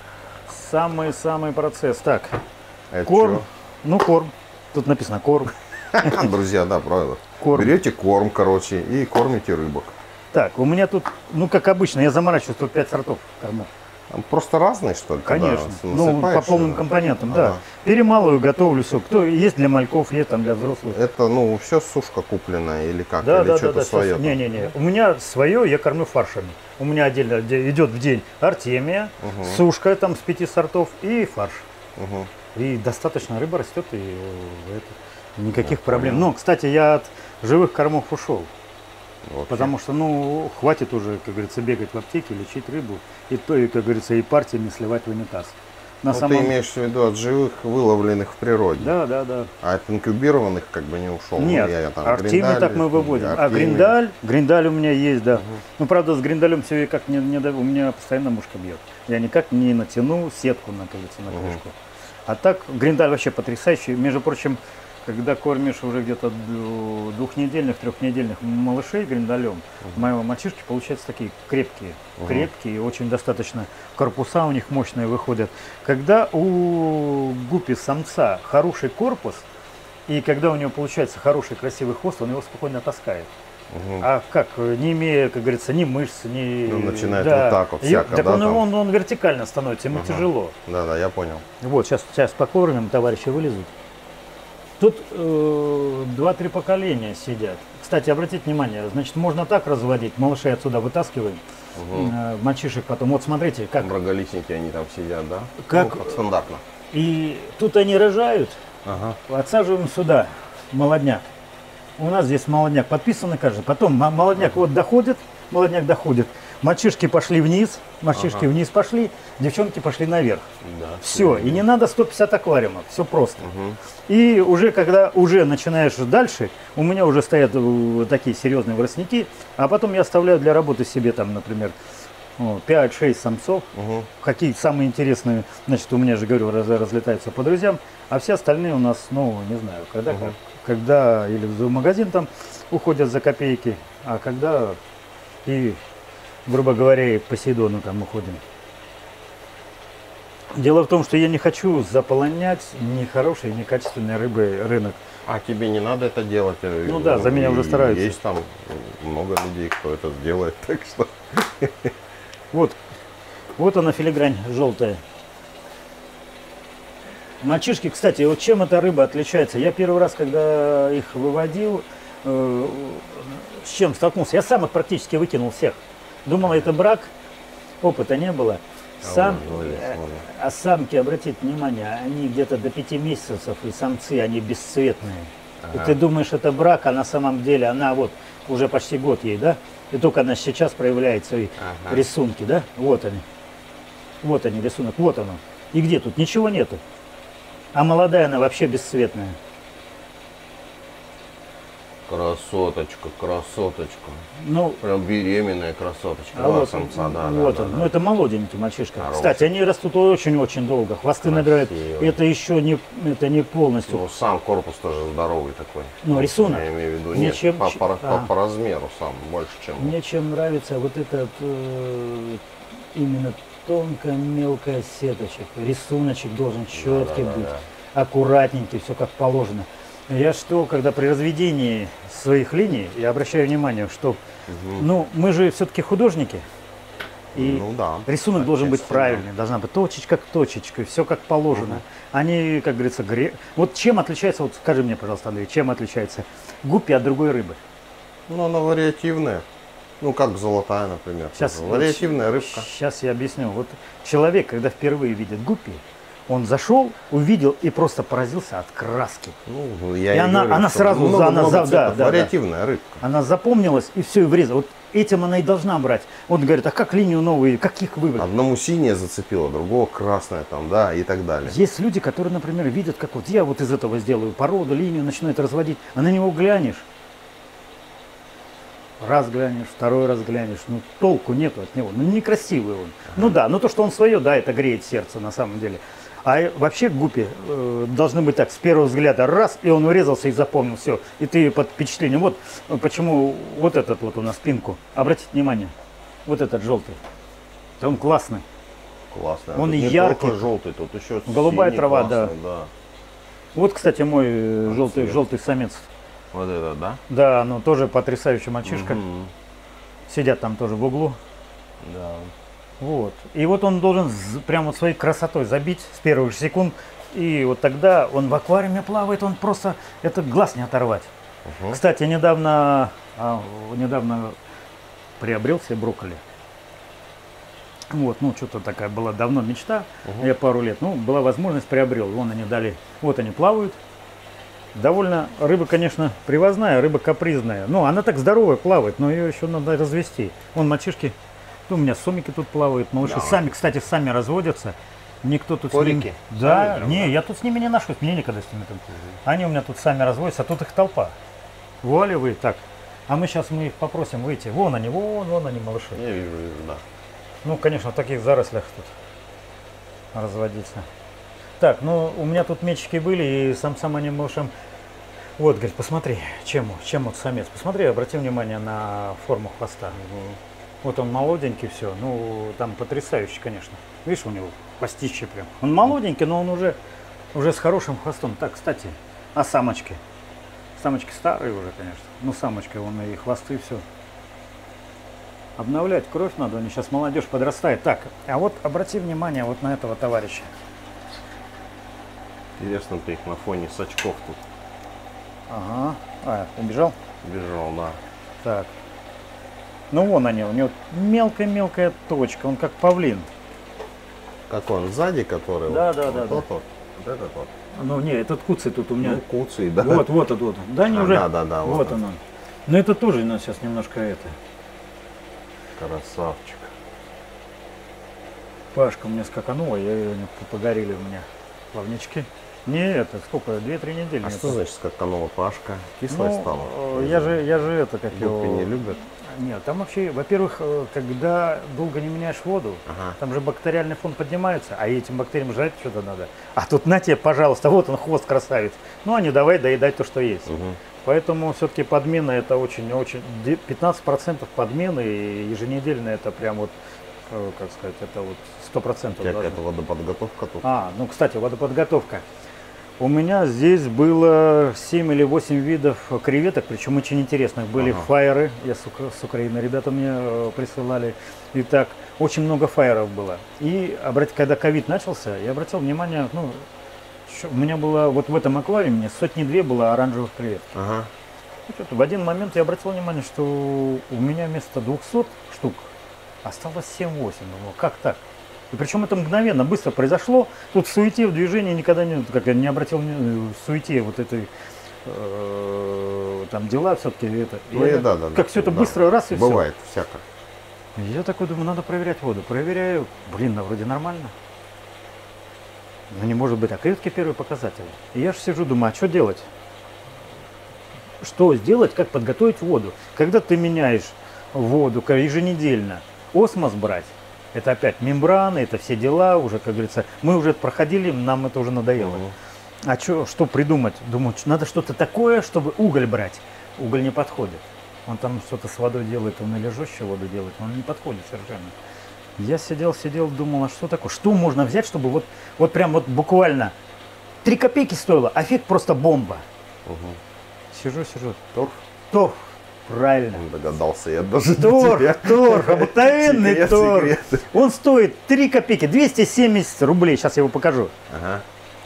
Самый-самый процесс. Так, это корм. Что? Ну, корм. Тут написано корм. Друзья, да, правильно. Корм. Берете корм, короче, и кормите рыбок. Так, у меня тут, ну, как обычно, я заморачиваюсь, тут пять сортов кормов. Просто разные, что ли? Конечно. Ну, по полным компонентам, ага. да. Перемалываю, готовлю все. Кто есть для мальков, есть там для взрослых. Это, ну, все сушка купленная или как? Да, или да, что-то да, да, свое? Не-не-не. У меня свое, я кормлю фаршами. У меня отдельно идет в день артемия, угу. сушка там с пяти сортов и фарш. Угу. И достаточно рыба растет, и это, никаких да, проблем. Понятно. Но, кстати, я от живых кормов ушел. Вообще. Потому что, ну, хватит уже, как говорится, бегать в аптеке, лечить рыбу. И то, и, как говорится, и партиями сливать в унитаз. На ну, самом... Ты имеешь в виду от живых, выловленных в природе? Да, да, да. А от инкубированных как бы не ушел? Нет, ну, я, там, артемий так мы выводим. А гриндаль, гриндаль у меня есть, да. Угу. Ну, правда, с гриндалем все как не, не... У меня постоянно мушка бьет. Я никак не натяну сетку, на, кажется, на крышку. Угу. А так, гриндаль вообще потрясающий. Между прочим, когда кормишь уже где-то двухнедельных, трехнедельных малышей гриндалем, uh-huh. моего мальчишки получаются такие крепкие, uh-huh. крепкие, очень достаточно, корпуса у них мощные выходят. Когда у гуппи самца хороший корпус, и когда у него получается хороший красивый хвост, он его спокойно таскает. Uh-huh. А как, не имея, как говорится, ни мышц, ни... Ну, начинает да. вот так вот всяко, так да? Он, он, он вертикально становится, ему uh-huh. тяжело. Да-да, я понял. Вот, сейчас, сейчас покормим, товарищи вылезут. Тут э, два-три поколения сидят. Кстати, обратите внимание, значит, можно так разводить, малышей отсюда вытаскиваем, угу. э, мальчишек потом. Вот смотрите, как... Многолистники они там сидят, да? Как, ну, как стандартно. И тут они рожают, ага. отсаживаем сюда молодняк. У нас здесь молодняк подписано, кажется. Потом молодняк ага. вот доходит, молодняк доходит. Мальчишки пошли вниз, мальчишки ага. вниз пошли, девчонки пошли наверх. Да, все, и не надо сто пятьдесят аквариумов, все просто. Угу. И уже когда уже начинаешь дальше, у меня уже стоят такие серьезные воротники, а потом я оставляю для работы себе там, например, пять-шесть самцов, угу. какие самые интересные, значит, у меня же, говорю, раз, разлетаются по друзьям, а все остальные у нас, ну, не знаю, когда, угу. когда или в зоомагазин там уходят за копейки, а когда и... грубо говоря, и по Посейдону там уходим. Дело в том, что я не хочу заполонять ни хорошей, ни качественной рыбы рынок. А тебе не надо это делать? Ну да, за меня уже стараются. Есть там много людей, кто это сделает, так что... Вот, вот она филигрань желтая. Мальчишки, кстати, вот чем эта рыба отличается? Я первый раз, когда их выводил, э, с чем столкнулся? Я сам их практически выкинул всех. Думал, это брак, опыта не было. Сам, а, а самки, обратите внимание, они где-то до пяти месяцев, и самцы, они бесцветные. Ага. И ты думаешь, это брак, а на самом деле она вот уже почти год ей, да? И только она сейчас проявляет свои ага. рисунки, да? Вот они. Вот они, рисунок, вот оно. И где тут? Ничего нету. А молодая она вообще бесцветная. Красоточка, красоточка. Ну, прям беременная красоточка. А вот, самца, да, вот да, он. да, Ну, да. это молоденький мальчишка. Хороший. Кстати, они растут очень-очень долго. Хвосты набирают. Это еще не, это не полностью. Ну, сам корпус тоже здоровый такой. Ну, рисунок. Я имею в виду, Мне нет, чем, по, по, а. по, по размеру сам больше, чем... Мне чем нравится вот этот э, именно тонкая мелкая сеточек. Рисуночек должен четкий да, да, быть, да, да. аккуратненький, все как положено. Я что, когда при разведении своих линий, я обращаю внимание, что, угу. ну, мы же все-таки художники, и ну, да. рисунок должен быть правильный, должна быть точечка к точечке, все как положено. Угу. Они, как говорится, гре... Вот чем отличается, вот скажи мне, пожалуйста, Андрей, чем отличается гуппи от другой рыбы? Ну, она вариативная. Ну, как золотая, например. Сейчас, вариативная рыбка. Сейчас я объясню. Вот человек, когда впервые видит гуппи, он зашел, увидел и просто поразился от краски. Ну, я и и она, говорю, она сразу много, она, много за, да, да, вариативная да. рыбка. Она запомнилась и все, и врезала. Вот этим она и должна брать. Он говорит, а как линию новую, как их выбрать? Одному синее зацепило, другого красное там, да, и так далее. Есть люди, которые, например, видят, как вот я вот из этого сделаю породу, линию, начну это разводить, а на него глянешь. Раз глянешь, второй раз глянешь, ну толку нету от него, ну некрасивый он. Ага. Ну да, ну то, что он свое, да, это греет сердце на самом деле. А вообще гуппи э, должны быть так, с первого взгляда раз, и он урезался и запомнил все. И ты под впечатлением. Вот почему вот этот вот у нас спинку. Обратите внимание, вот этот желтый. Он классный. Классный. Он а яркий. Не только желтый, тут еще голубая синий, трава, классный, да. да. Вот, кстати, мой вот желтый, желтый самец. Вот это, да? Да, ну тоже потрясающий мальчишка. Угу. Сидят там тоже в углу. Да. Вот. И вот он должен прям вот своей красотой забить с первых секунд. И вот тогда он в аквариуме плавает, он просто, это глаз не оторвать. Угу. Кстати, недавно, а, недавно приобрел себе брокколи. Вот, ну что-то такая была давно мечта, угу. я пару лет, ну была возможность, приобрел. Вон они дали, вот они плавают. Довольно, рыба, конечно, привозная, рыба капризная. Ну, она так здоровая плавает, но ее еще надо развести. Вон мальчишки, ну, у меня сомики тут плавают, малыши да. сами, кстати, сами разводятся. Никто тут Корики. с ними... Да, сами, не, да? я тут с ними не ношусь, мне некогда с ними там. Угу. Они у меня тут сами разводятся, а тут их толпа. Вуаля вы, так. А мы сейчас мы их попросим выйти. Вон они, вон, вон они, малыши. Я вижу, вижу, да. Ну, конечно, в таких зарослях тут разводиться. Так, ну, у меня тут мечики были, и сам-сам они малышам... Вот, говорит, посмотри, чем, чем вот самец. Посмотри, обрати внимание на форму хвоста. Угу. Вот он молоденький, все. Ну, там потрясающий, конечно. Видишь, у него хвостище прям. Он молоденький, но он уже, уже с хорошим хвостом. Так, кстати, а самочки? Самочки старые уже, конечно. Ну, самочка, вон и хвосты, все. Обновлять кровь надо, они сейчас молодежь подрастает. Так, а вот обрати внимание вот на этого товарища. Интересно, ты их на фоне с очков тут. Ага. А, убежал? Убежал, да. Так. Ну вон они, у него мелкая-мелкая точка, он как павлин. Как он, сзади который? Да, вот, да, вот да. Вот, да. вот, вот этот вот. Ну не, этот куцый тут у меня. Ну, куцый, да. Вот, вот, вот, вот. Да, они а, уже. Да, да, да. Вот, вот он. он. Но это тоже у нас сейчас немножко это. Красавчик. Пашка у меня скаканула, я ее погорели у меня плавнички. Не, это сколько, две-три недели. А что это. Значит скаканула Пашка? Кислая ну, стала? Я же, я же это, как его... не любят? Нет, там вообще, во-первых, когда долго не меняешь воду, ага. там же бактериальный фон поднимается, а этим бактериям жрать что-то надо. А тут на тебе, пожалуйста, вот он хвост красавец. Ну, а не давай доедать то, что есть. Угу. Поэтому все-таки подмена это очень-очень... пятнадцать процентов подмены и еженедельно это прям вот, как сказать, это вот сто процентов. Как это водоподготовка тут? А, ну, кстати, водоподготовка. У меня здесь было семь или восемь видов креветок, причем очень интересных. Были ага. фаеры, я с, с Украины, ребята мне э, присылали. И так, очень много фаеров было. И обрати, когда ковид начался, я обратил внимание, ну, у меня было вот в этом аквариуме сотни-две было оранжевых креветок. Ага. И в один момент я обратил внимание, что у меня вместо двухсот штук осталось семь-восемь. Думаю, как так? И причем это мгновенно, быстро произошло. Тут в суете, в движении никогда не, как я не обратил в суете вот этой э, там дела все-таки это. Ну, и да, да, как да, все это да. быстро раз и все. Бывает всяко. Я такой думаю, надо проверять воду. Проверяю, блин, да вроде нормально. Но не может быть, а креветки первый показатель. И я же сижу, думаю, а что делать? Что сделать, как подготовить воду? Когда ты меняешь воду еженедельно, осмос брать. Это опять мембраны, это все дела, уже, как говорится, мы уже это проходили, нам это уже надоело. Угу. А чё, что придумать? Думаю, надо что-то такое, чтобы уголь брать. Уголь не подходит. Он там что-то с водой делает, он или жестче воду делает, он не подходит совершенно. Я сидел, сидел, думал, а что такое? Что можно взять, чтобы вот, вот прям вот буквально три копейки стоило, а эффект просто бомба. Угу. Сижу, сижу. Торф? Торф. Правильно. Он догадался, я даже Торф, тебя. торф, обыкновенный Секрет, торф. секрет. Он стоит три копейки, двести семьдесят рублей. Сейчас я его покажу. Ага.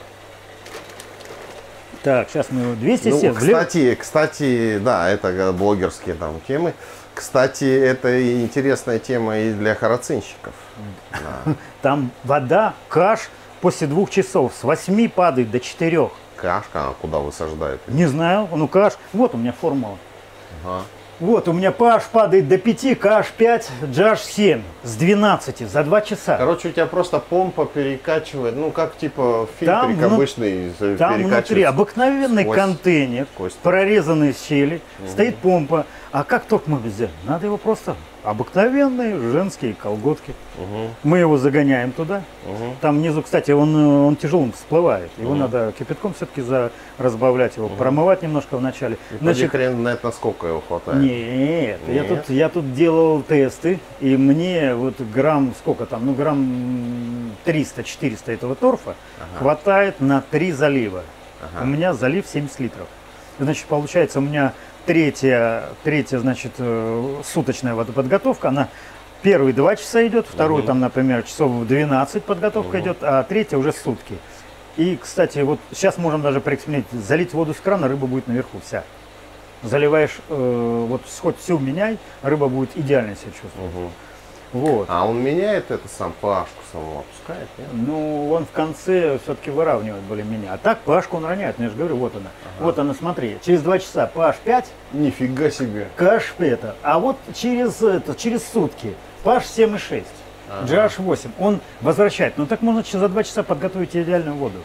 Так, сейчас мы его двести семьдесят. Ну, кстати, кстати, да, это блогерские там темы. Кстати, это интересная тема и для харацинщиков. Да. Там вода, каш после двух часов с восьми падает до четырех. Кашка, а куда высаждают? Не знаю, ну каш. Вот у меня формула. Ага. Вот у меня pH падает до пяти, каш пять, джаш семь с двенадцати за два часа. Короче, у тебя просто помпа перекачивает, ну как типа фильтрик Там, обычный ну, там внутри обыкновенный сквозь, контейнер, сквозь. прорезанный из щели, Угу. стоит помпа. А как ток мы взяли? Надо его просто обыкновенные женские колготки. Угу. Мы его загоняем туда. Угу. Там внизу, кстати, он, он тяжелым всплывает. Его Мгм. надо кипятком все-таки за, разбавлять его, промывать немножко вначале. И поди хрен знает, насколько его хватает. Нет, Я, Нет? тут, я тут делал тесты, и мне вот грамм, сколько там, ну грамм триста-четыреста этого торфа Ага. хватает на три залива. Ага. У меня залив семьдесят литров. Значит, получается, у меня третья, третья значит, э, суточная водоподготовка, она первые два часа идет, вторую Мгм. там, например, часов в двенадцать подготовка Мгм. идет, а третья уже сутки. И, кстати, вот сейчас можем даже проэкспериментировать, залить воду с крана, рыба будет наверху вся. Заливаешь, э, вот хоть всю меняй, рыба будет идеально себя чувствовать. Угу. Вот. А он меняет это сам, пашку саму опускает, нет? Ну, он в конце все-таки выравнивает более-менее. А так пашку он роняет, ну, я же говорю, вот она. Ага. Вот она, смотри, через два часа pH пять, Нифига себе. каш это. А вот через, это, через сутки pH семь и шесть, Ага. джи эйч восемь. Он возвращает. Ну так можно за два часа подготовить идеальную воду.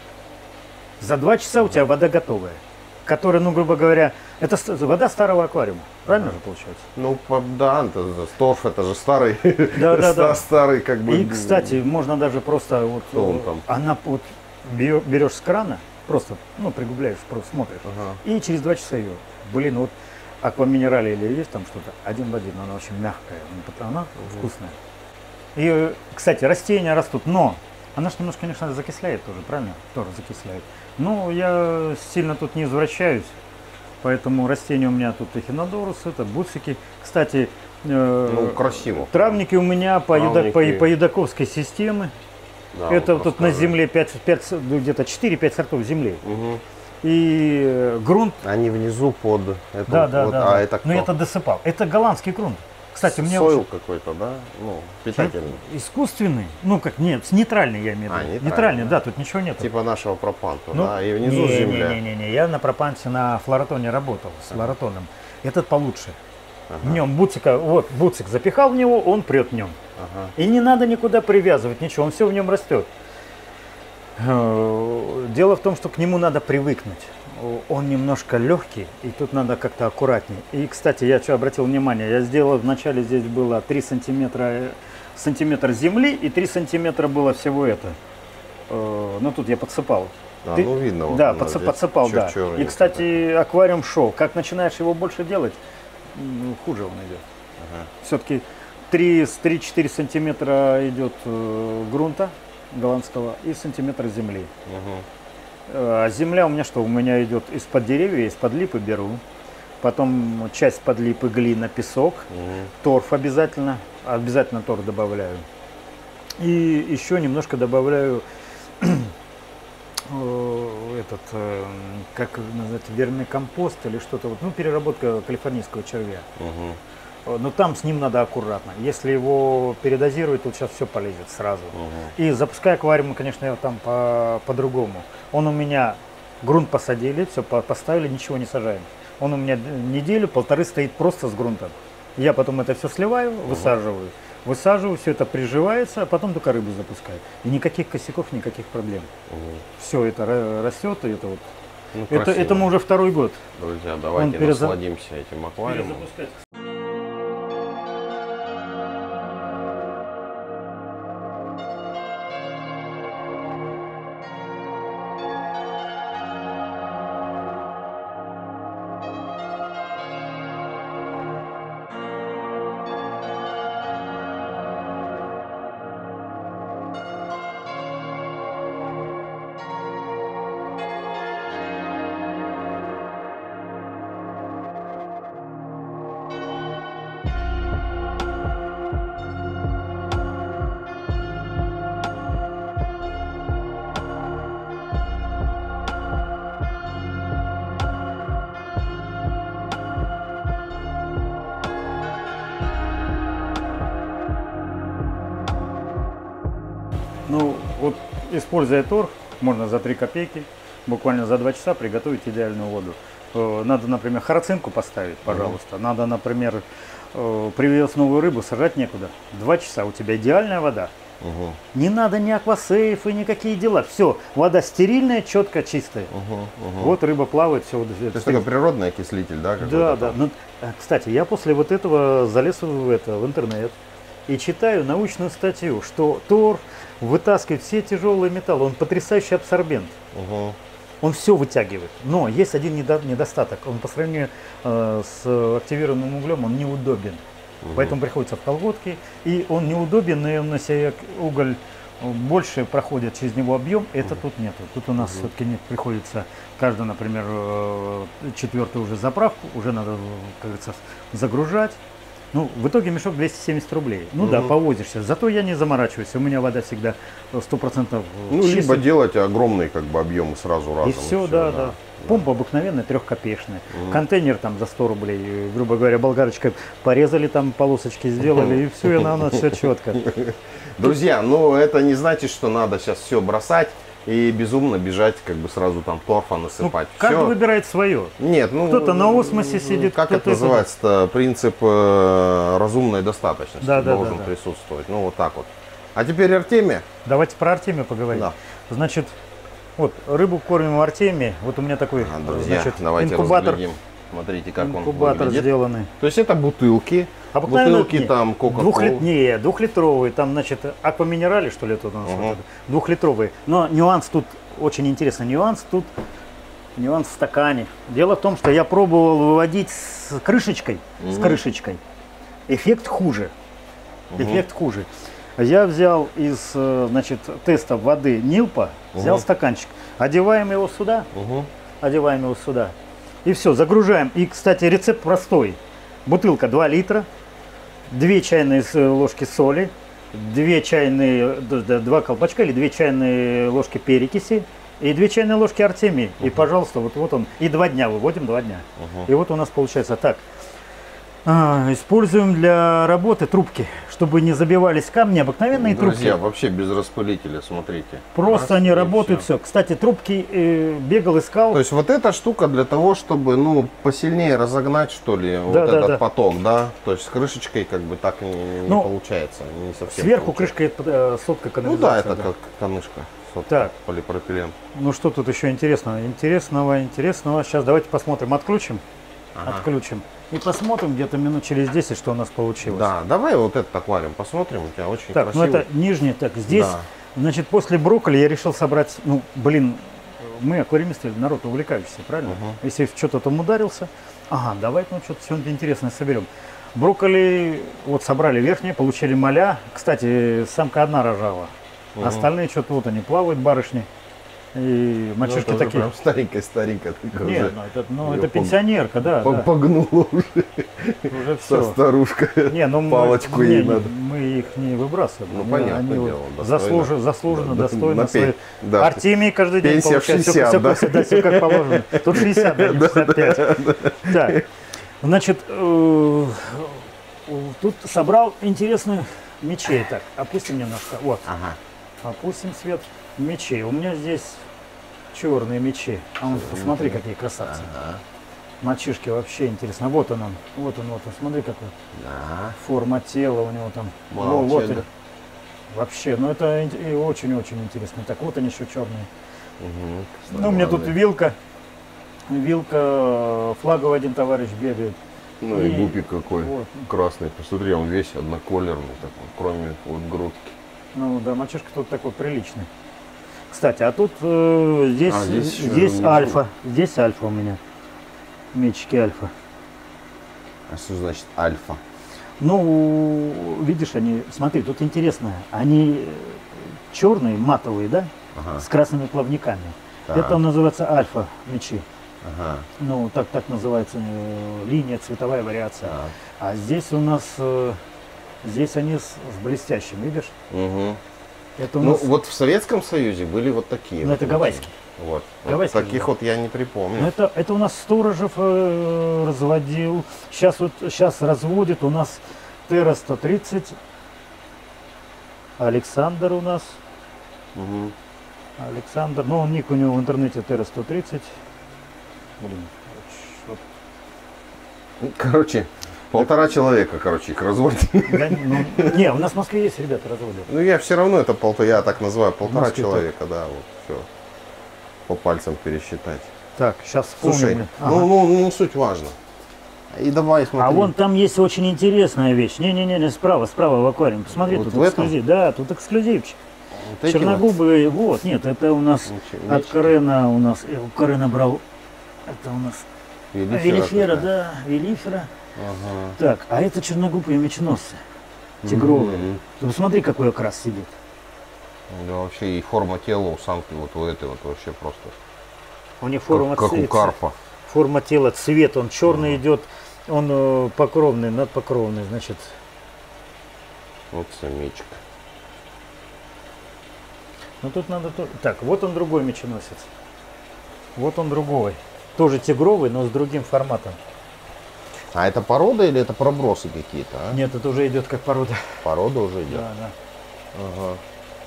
За два часа у тебя вода готовая. Которая, ну, грубо говоря, это ст- вода старого аквариума. Правильно же получается? Ну, по- да, это же торф, это же старый, Да, да, да. старый как бы. И, кстати, можно даже просто вот, Что он э, там? она вот бе- берешь с крана, просто, ну, пригубляешь, просто смотришь, Ага. и через два часа ее. Блин, вот акваминерале или есть там что-то, один в один, но она очень мягкая, ну, потому- она вкусная. И, э, кстати, растения растут, но она же немножко, конечно, закисляет тоже, правильно? Тоже закисляет. Ну, я сильно тут не извращаюсь, поэтому растения у меня тут эхинодорус, это буцики. Кстати, э, Ну, красиво. травники у меня по, юда- по, Травники. по юдаковской системе. Да, Это вот тут на рассказывай. земле пять, пять, ну, где-то четыре-пять сортов земли. Мгм. И э, грунт, Они внизу под это. да, вот- да, вот, да. А да. это кто? Но это досыпал. Это голландский грунт. Кстати, мне Сойл очень- какой-то, да? Ну, питательный. искусственный, ну как нет, нейтральный я имею в А, виду. нейтральный, нейтральный, да. да, тут ничего нет. Типа нашего пропанта, Ну, да? И внизу не, земля. Не, не, не, не, я на пропанте на флоротоне работал, с флоротоном. Этот получше. Ага. В нем буцика, вот буцик запихал в него, он прет в нем. Ага. И не надо никуда привязывать, ничего, он все в нем растет. Э, Дело в том, что к нему надо привыкнуть. Он немножко легкий, и тут надо как-то аккуратнее. И, кстати, я что обратил внимание, я сделал, вначале здесь было три сантиметра, э, сантиметра земли, и три сантиметра было всего это. Э, Ну, тут я подсыпал. А, Ты- ну видно. вот Да, оно подсып- здесь подсыпал, да. чёр-чёрненько И, кстати, аквариум шел. Как начинаешь его больше делать, м, хуже он идет. Ага. Все-таки три-четыре сантиметра идет э, грунта голландского и сантиметр земли. Мгм. Э, А земля у меня что? У меня идет из-под деревьев, из-под липы беру. Потом часть под липы, глина, песок. Мгм. Торф обязательно. Обязательно торф добавляю. И еще немножко добавляю э, этот, э, как назвать, вермикомпост или что-то. Вот, ну, переработка калифорнийского червя. Мгм. Э, Но там с ним надо аккуратно. Если его передозировать, то сейчас все полезет сразу. Мгм. И запуская аквариум, конечно, я там по- по-другому. Он у меня, грунт посадили, все поставили, ничего не сажаем. Он у меня неделю, полторы стоит просто с грунтом. Я потом это все сливаю, высаживаю. Высаживаю, все это приживается, а потом только рыбу запускаю. И никаких косяков, никаких проблем. Мгм. Все это ра- растет, и это вот. Ну, Это, красиво. это мы уже второй год. Друзья, давайте переза- насладимся этим аквариумом. Ну, вот используя тор, можно за три копейки, буквально за два часа приготовить идеальную воду. Надо, например, харацинку поставить, пожалуйста. Надо, например, привез новую рыбу, сажать некуда. Два часа, у тебя идеальная вода. Угу. Не надо ни аквасейфы, никакие дела. Все, вода стерильная, четко, чистая. Угу, угу. Вот рыба плавает, все. То есть такой природный окислитель, да? Да, да. Ну, кстати, я после вот этого залез в, это, в интернет и читаю научную статью, что тор вытаскивает все тяжелые металлы, он потрясающий абсорбент. Угу. Он все вытягивает. Но есть один недостаток. Он по сравнению э, с активированным углем, он неудобен. Угу. Поэтому приходится в колготки. И он неудобен, и он на себя уголь больше проходит через него объем. Это угу. тут нету. Тут у нас угу. все-таки нет. Приходится каждый, например, четвертую уже заправку. Уже надо, как говорится, загружать. Ну, в итоге мешок двести семьдесят рублей. Ну угу. да, повозишься. Зато я не заморачиваюсь. У меня вода всегда сто процентов ну, чистая. Либо делать огромные как бы объемы сразу разом. И все, и все да, да, да. Помпа обыкновенная, трехкопеечная. Угу. Контейнер там за сто рублей. Грубо говоря, болгарочкой порезали, там полосочки сделали, и все, и на нас все четко. Друзья, ну это не значит, что надо сейчас все бросать и безумно бежать, как бы сразу там торфа насыпать. Ну, каждый выбирает свое. Нет, ну кто-то на осмосе сидит. Как это называется-то? Принцип э, разумной достаточности да, да, должен да, да. присутствовать. Ну вот так вот. А теперь Артемия. Давайте про Артемия поговорим. Да. Значит, вот рыбу кормим в Артемии. Вот у меня такой а, друзья, значит, давайте инкубатор. Разглядим. Смотрите, как инкубатор он выглядит. Сделанный. То есть это бутылки. Бутылки там кока-колы. Двухлит... двухлитровые. Там, значит, акваминерали, что ли, это у нас? Угу. Вот двухлитровые. Но нюанс тут очень интересный. Нюанс тут, нюанс в стакане. Дело в том, что я пробовал выводить с крышечкой. Угу. С крышечкой. Эффект хуже. Угу. Эффект хуже. Я взял из, значит, теста воды Нилпа, взял угу. стаканчик. Одеваем его сюда. Угу. Одеваем его сюда. И все, загружаем. И, кстати, рецепт простой. Бутылка два литра, две чайные ложки соли, две чайные, два колпачка или две чайные ложки перекиси и две чайные ложки Артемии. Uh-huh. И, пожалуйста, вот, вот он. И два дня выводим, два дня. Uh-huh. И вот у нас получается так. А, используем для работы трубки, чтобы не забивались камни, обыкновенные Друзья, трубки. Друзья, вообще без распылителя, смотрите. Просто Раз, они работают, все. все. Кстати, трубки э, бегал, искал. То есть вот эта штука для того, чтобы, ну, посильнее разогнать, что ли, да, вот да, этот да. поток, да? То есть с крышечкой как бы так не, не ну, получается, не совсем Сверху получается. крышка э, сотка канализации. Ну да, это да. как канышка. Так. Полипропилен. Ну что тут еще интересного? Интересного, интересного. Сейчас давайте посмотрим, отключим. Ага. Отключим. И посмотрим где-то минут через десять, что у нас получилось. Да, давай вот этот аквариум посмотрим, у тебя очень так, красивый. Ну это нижний, так, здесь, да. Значит, после брокколи я решил собрать, ну, блин, мы аквариумисты, народ увлекающийся, правильно? Угу. Если что-то там ударился, ага, давайте ну что-то сегодня интересное соберем. Брокколи, вот собрали верхние, получили моля. Кстати, самка одна рожала, угу. Остальные что-то вот они плавают, барышни. И мальчишки ну, такие. Прям старенькая, старенькая. Нет, ну это, ну, это пенсионерка, да. По, да. Погнула уже. Уже все. Старушка. Не, ну палочку мы, ей не, надо. Мы их не выбрасываем. Ну, понятно они дело. Вот заслуженно, заслуженно, да, достойно. На свои... да. Артемий каждый день пенсия получает. шестьдесят, все, да? Все, да, все как положено. Тут шестьдесят, да, не шестьдесят пять. Так, значит, тут собрал интересную мечей. Так, опустим немножко. Вот. Опустим свет мечей. У меня здесь черные мечи. А он, посмотри, какие красавцы. Ага. Мальчишки вообще интересно. Вот он, он. Вот он, вот он. Смотри, какой. Да. Форма тела у него там. О, вот он. Вообще, ну это очень-очень интересно. Так, вот они еще черные. Угу. Ну, у меня тут вилка. Вилка, флаговый один товарищ бегает. Ну и, и гупик какой. Вот. Красный. Посмотри, он весь одноколерный такой, кроме вот грудки. Ну да, мальчишка тут такой приличный. Кстати, а тут э, здесь, а, здесь, здесь альфа. Здесь альфа у меня. Мечики альфа. А что значит альфа? Ну, видишь, они, смотри, тут интересно. Они черные, матовые, да? Ага. С красными плавниками. Так. Это называется альфа мечи. Ага. Ну, так, так называется э, линия, цветовая вариация. Так. А здесь у нас, э, здесь они с, с блестящим, видишь? Угу. Это у ну, нас... вот в Советском Союзе были вот такие. Ну, вот это гавайские. Вот. вот таких да. вот я не припомню. Ну, это, это у нас Сторожев э, разводил. Сейчас, вот, сейчас разводит у нас Терра сто тридцать. Александр у нас. Угу. Александр, ну он ник у него в интернете Терра сто тридцать. Блин, короче, полтора человека, короче, их разводят. да, ну, не, у нас в Москве есть ребята разводят. Ну я все равно это полтора, я так называю, полтора Москве человека, так. Да, вот все. По пальцам пересчитать. Так, сейчас вспомним. Слушай, ага. ну, ну, ну суть важно. И давай смотри. А вон там есть очень интересная вещь. Не-не-не, не, справа, справа в аквариуме. Посмотри, Вот тут в этом? эксклюзив. Да, тут эксклюзивчик. Вот Черногубые, вот. вот, нет, это у нас Ничего, от Карена, у нас, я у Карена брал, это у нас Велифера, Велифера, да, Велифера. Ага. Так, а это черногубые меченосцы, тигровые. Мгм. Ты посмотри, какой окрас сидит. Да, вообще и форма тела у самки вот у этой вот вообще просто. У них форма Как, как у цвета- карпа. Форма тела, цвет, он черный идет, он э, покровный, надпокровный, значит. Вот самичка. Ну тут надо... то- Так, вот он другой меченосец. Вот он другой. Тоже тигровый, но с другим форматом. А это порода или это пробросы какие-то? А? Нет, это уже идет как порода. Порода уже идет. Да, да. Ага.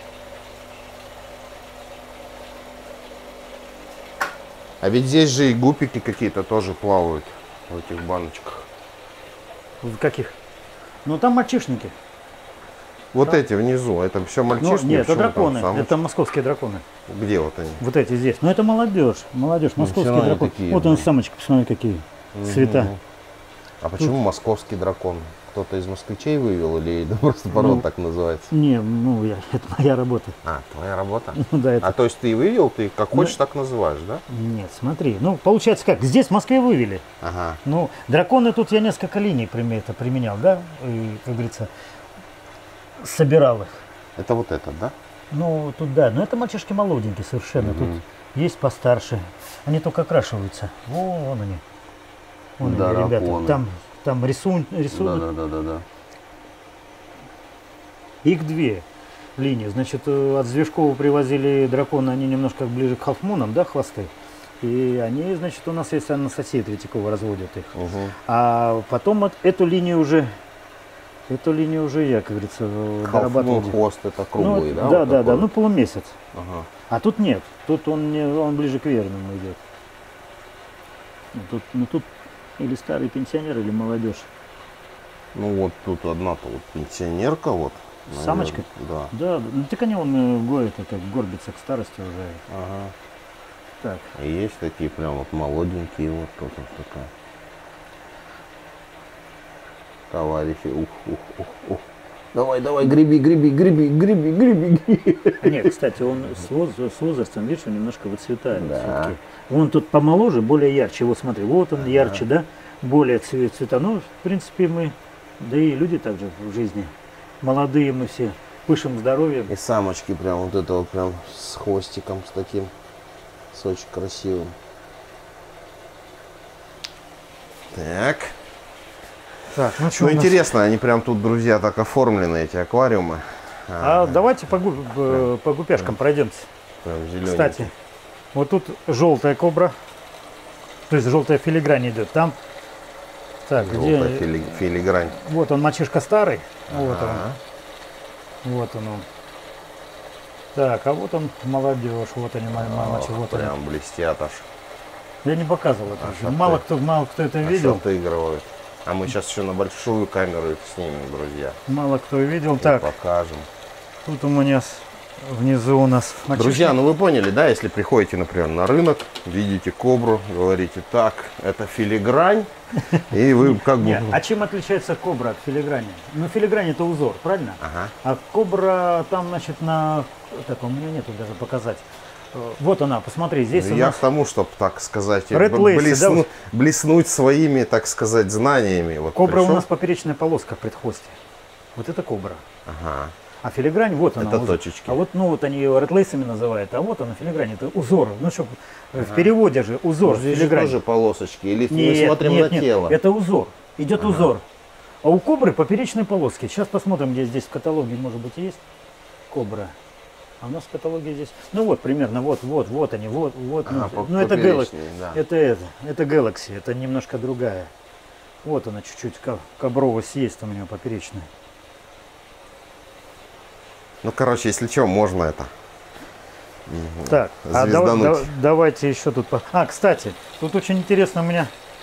А ведь здесь же и гупики какие-то тоже плавают в этих баночках. В каких? Ну там мальчишники. Вот эти внизу, это все Ну, мальчишки? нет, это почему там драконы. самочки? Это московские драконы. Где вот они? Вот эти здесь. Ну это молодежь. Молодежь, Ну, московские всё равно драконы. такие, Вот он да. самочки, посмотри, какие цвета. Мгм. А почему московский дракон? Кто-то из москвичей вывел или просто порода Ну, так называется? Не, ну я, это моя работа. А, твоя работа? Ну да, это. А то есть ты вывел, ты как хочешь, Ну, так называешь, да? Нет, смотри. Ну, получается как? Здесь в Москве вывели. Ага. Ну, драконы тут я несколько линий прими- это применял, да? И, как говорится, собирал их. Это вот этот, да? Ну, тут да, но это мальчишки молоденькие совершенно. Тут есть постарше. Они только окрашиваются. Вон, вон они. Вон они, ребята. Драконы. Там, там рисун, рисунок. Да, да, да, да. Их две линии. Значит, э, от Звездкова привозили дракона, они немножко ближе к халфмунам, да, хвосты. И они, значит, у нас есть Анастасия Третьякова, разводят их. Угу. А потом вот эту линию уже, эту линию уже я, как говорится, дорабатывал. Халфмун хвост это Ну, круглый, да? да, вот да, такой да, вот? ну полумесяц. Ага. А тут нет, тут он, не, он ближе к верному идет. Ну, тут, ну, тут или старый пенсионер, или молодежь. Ну вот тут одна-то вот пенсионерка вот. наверное. Самочка? Да. Да, ну так они он э, гоет, как горбится к старости уже. Ага. Так, И есть такие прям вот молоденькие вот тут вот такая. Товарищи, ух, ух, ух, ух. Давай, давай, греби, греби, греби, греби, греби, греби. нет, кстати, он с, воз- с возрастом, видишь, он немножко выцветает. Да. всё-таки. Вон тут помоложе, более ярче. Вот смотри, вот он ярче, да? Более цвет, цвета. Ну, в принципе, мы, да и люди также в жизни. Молодые мы все, пышем здоровьем. И самочки прям вот это вот прям с хвостиком, с таким, с очень красивым. Так. Так, ну Ну интересно, они прям тут, друзья, так оформлены, эти аквариумы. А давайте по, гу- б- по гупяшкам пройдемте. Прям зелененькие. Кстати, вот тут желтая кобра, то есть желтая филигрань идет. Там, так, Желтая где, фили- филигрань. вот он мальчишка старый, вот Ага. он, вот он. он. Так, а вот он молодежь, вот они, мои мама, Ох, вот они. прям блестят аж. Я не показывал это. А еще. что Мало ты? кто, мало кто это Аж видел, отыгрывают. А мы сейчас еще на большую камеру их снимем, друзья. мало кто видел. И Так, покажем. тут у меня с- внизу у нас мальчишки. Друзья, ну вы поняли, да, если приходите, например, на рынок, видите кобру, говорите, так, это филигрань, и вы как бы... Нет, а чем отличается кобра от филиграни? Ну, филигрань это узор, правильно? Ага. А кобра там, значит, на... Так, у меня нету даже показать. Э, Вот она, посмотри, здесь у Я нас... к тому, чтобы, так сказать, Red б- lace, блесну- да, вот? блеснуть своими, так сказать, знаниями. Вот Кобра пришел. у нас поперечная полоска в предхвосте. Вот это кобра. Ага. А филигрань, вот она. Это узор. точечки. А вот, ну, вот они ее редлейсами называют, а вот она филигрань, это узор. Ну, что, в переводе же узор, Здесь же филигрань. тоже полосочки, или мы Нет, смотрим нет, на нет, тело? это узор. Идет узор. А у кобры поперечные полоски. Сейчас посмотрим, где здесь в каталоге, может быть, есть кобра. А у нас в каталоге здесь. Ну вот, примерно, вот, вот, вот они, вот, вот. Ага, ну, по- ну, это Galaxy. поперечные, да. Это это, это Galaxy, это немножко другая. Вот она чуть-чуть ко- кобровость есть у меня поперечная. Ну, короче, если что, можно это. Угу. Так, а да, да, давайте еще тут... А, кстати, тут очень интересно у меня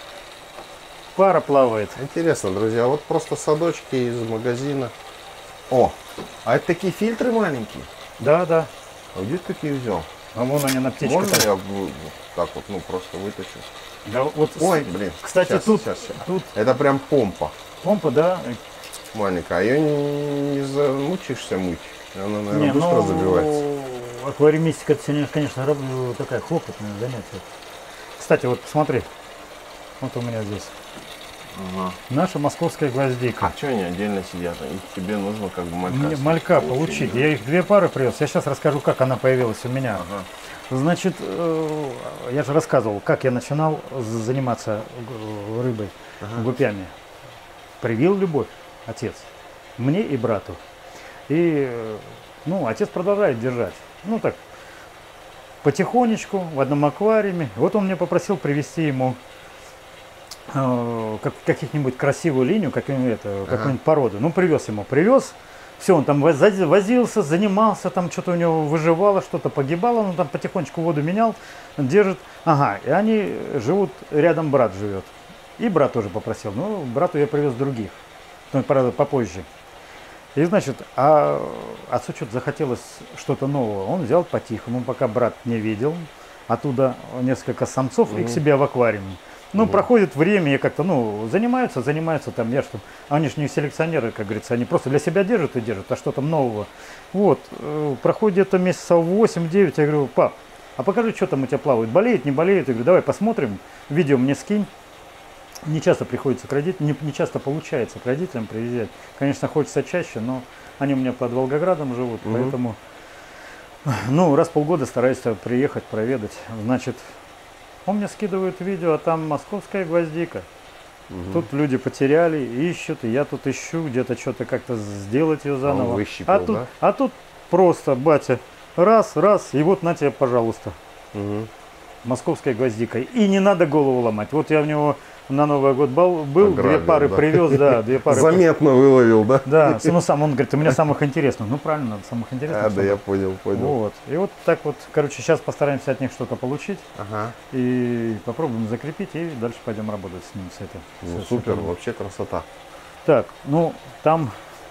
пара плавает. Интересно, друзья, вот просто садочки из магазина. О, а это такие фильтры маленькие? Да, да. А где ты такие взял? А вон они на птичке. Можно я так вот, ну, просто вытащу? Да, вот. Ой, блин. Кстати, сейчас, тут, сейчас, сейчас. тут... Это прям помпа. Помпа, да. Маленькая. А ее не, не замучишься мыть? Она, наверное, не, быстро ну, забивается. Аквариумистика, это, конечно, такая хлопотная занятие. Кстати, вот посмотри. Вот у меня здесь. Ага. Наша московская гвоздика. А что они отдельно сидят? И тебе нужно как бы малька. Мне малька получить. получить. Я их две пары привез. Я сейчас расскажу, как она появилась у меня. Ага. Значит, я же рассказывал, как я начинал заниматься рыбой, ага. гупями. Привил любовь отец мне и брату. И, ну, отец продолжает держать. Ну, так, потихонечку, в одном аквариуме. Вот он меня попросил привезти ему э, как, каких-нибудь красивую линию, какую-нибудь ага. какую породу. Ну, привез ему, привез. Все, он там возился, занимался, там что-то у него выживало, что-то погибало, он там потихонечку воду менял, держит. Ага, и они живут, рядом брат живет. И брат тоже попросил. Ну, брату я привез других, ну, правда, попозже. И, значит, а отцу что-то захотелось что-то нового. Он взял по-тихому, пока брат не видел. Оттуда несколько самцов mm-hmm. и к себе в аквариуме. Ну, mm-hmm. проходит время, и как-то, ну, занимаются, занимаются там, я что, они же не селекционеры, как говорится, они просто для себя держат и держат, а что там нового. Вот, проходит это месяца восемь-девять, я говорю, пап, а покажи, что там у тебя плавает, болеет, не болеет? Я говорю, давай посмотрим, видео мне скинь. Не часто приходится к родителям, не, не часто получается к родителям приезжать. Конечно, хочется чаще, но они у меня под Волгоградом живут, mm-hmm. поэтому, ну, раз в полгода стараюсь приехать, проведать. Значит, он мне скидывает видео, а там московская гвоздика. Mm-hmm. Тут люди потеряли, ищут, и я тут ищу, где-то что-то как-то сделать ее заново. Он выщипал, а, тут, да? а тут просто, батя, раз, раз, и вот на тебе, пожалуйста. Mm-hmm. Московской гвоздикой. И не надо голову ломать. Вот я в него на Новый год был, был Ограбил, две пары да. привез, да, две пары. Заметно выловил, да? Да, ну сам, он говорит, у меня самых интересных. Ну правильно, самых интересных. А, да, я понял, понял. Вот. И вот так вот, короче, сейчас постараемся от них что-то получить. Ага. И попробуем закрепить, и дальше пойдем работать с ним, с этим. Ну супер, этим. Вообще красота. Так, ну там,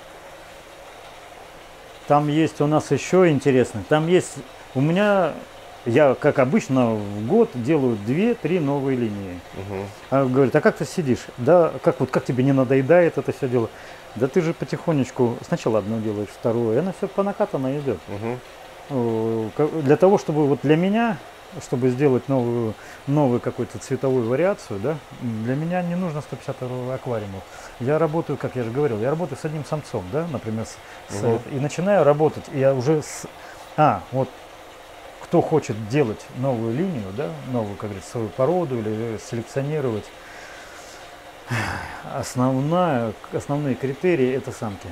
там есть у нас еще интересно. Там есть, у меня... Я, как обычно, в год делаю две-три новые линии. Угу. А говорит, а как ты сидишь? Да, как вот как тебе не надоедает это все дело? Да ты же потихонечку сначала одно делаешь, второе, и оно все по накатанно идет. Угу. Для того, чтобы вот для меня, чтобы сделать новую, новую какую-то цветовую вариацию, да, для меня не нужно сто пятьдесят аквариумов. Я работаю, как я же говорил, я работаю с одним самцом, да, например, с, угу. с, и начинаю работать, и я уже с... А, вот. Кто хочет делать новую линию, да, новую, как говорится, свою породу или селекционировать, основная, основные критерии – это самки.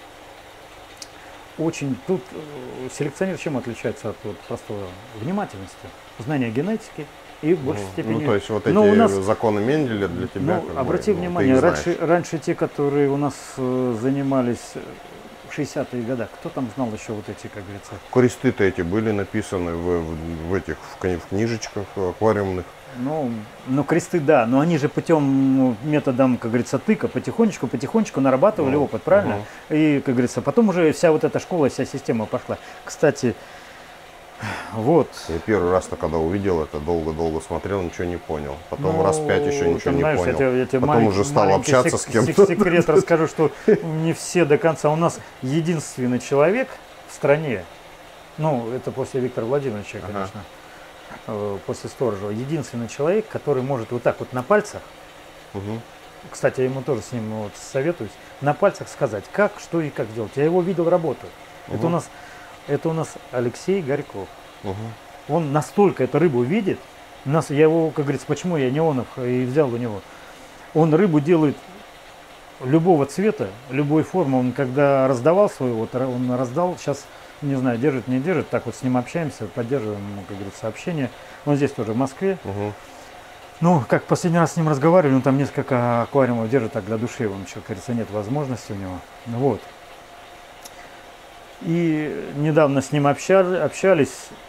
Очень тут селекционер чем отличается от вот, простого внимательности, знания генетики и в большей ну, степени. Ну, то есть вот эти у нас, законы Менделя для тебя. Ну, обрати бы, внимание, ну, раньше, раньше те, которые у нас занимались шестидесятые годы, кто там знал еще вот эти, как говорится? Кресты-то эти были написаны в, в, в этих в, в книжечках аквариумных. Ну, ну, кресты, да, но они же путем, ну, методом, как говорится, тыка, потихонечку, потихонечку нарабатывали ну, опыт, правильно? Угу. И, как говорится, потом уже вся вот эта школа, вся система пошла. Кстати, вот. Я первый раз-то, когда увидел это, долго-долго смотрел, ничего не понял. Потом ну, раз пять еще ничего не знаешь, понял. Я тебе, я тебе Потом уже стал общаться сек- с кем-то. Секрет расскажу, что не все до конца. У нас единственный человек в стране, ну, это после Виктора Владимировича, конечно, ага. после Сторожева, единственный человек, который может вот так вот на пальцах, угу. кстати, я ему тоже с ним вот советуюсь, на пальцах сказать, как, что и как делать. Я его видел работу. Угу. Это у нас... Это у нас Алексей Горьков. Угу. Он настолько эту рыбу видит. Нас, я его, как говорится, почему я неонов и взял у него. Он рыбу делает любого цвета, любой формы. Он когда раздавал свою, вот он раздал, сейчас, не знаю, держит, не держит. Так вот с ним общаемся, поддерживаем, как говорится, общение. Он здесь тоже, в Москве. Угу. Ну, как последний раз с ним разговаривали, он там несколько аквариумов держит так для души. Он еще, как говорится, нет возможности у него. Вот. И недавно с ним общали, общались,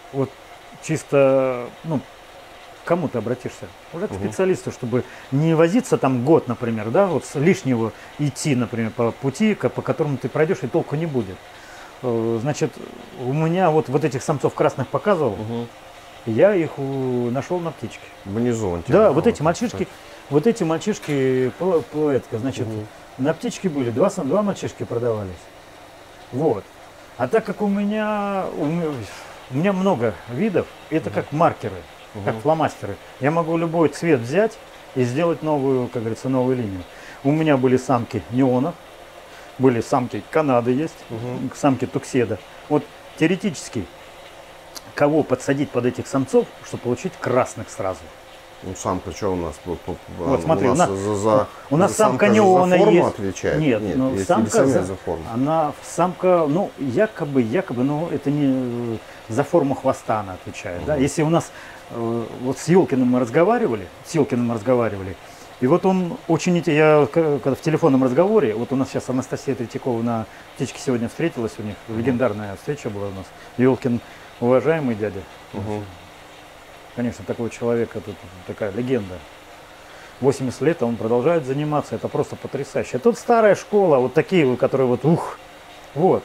вот чисто, ну, к кому ты обратишься? Уже к Мгм. специалисту, чтобы не возиться там год, например, да, вот с лишнего идти, например, по пути, ко- по которому ты пройдешь, и толку не будет. Э, Значит, у меня вот, вот этих самцов красных показывал, Мгм. я их у- нашел на птичке. Внизу он Да, тебя, вот эти вот, мальчишки, вот эти мальчишки, по- по- это, значит, Мгм. на птичке были, два, сам- два мальчишки продавались. Вот. А так как у меня, у меня, у меня много видов, это как маркеры, как Мгм. фломастеры. Я могу любой цвет взять и сделать новую, как говорится, новую линию. У меня были самки неонов, были самки Канады есть, Мгм. самки Тукседа. Вот теоретически, кого подсадить под этих самцов, чтобы получить красных сразу? Ну, самка что у нас? По- по- Вот смотри, у у нас нас, за, за- у нас за самка же за неона форму есть. отвечает? Нет, но если самка самец за- за форму. Она самка, ну, якобы, якобы, но это не э, за форму хвоста она отвечает. Да? Мгм. Если у нас э, вот с Ёлкиным мы разговаривали, с Ёлкиным мы разговаривали, и вот он очень, эти- я к- когда в телефонном разговоре, вот у нас сейчас Анастасия Третьякова на птичке сегодня встретилась, у них легендарная встреча была у нас. Ёлкин, уважаемый дядя, Мгм. конечно, такого человека, тут такая легенда. восемьдесят лет, а он продолжает заниматься, это просто потрясающе. А тут старая школа, вот такие вот, которые вот, ух, вот.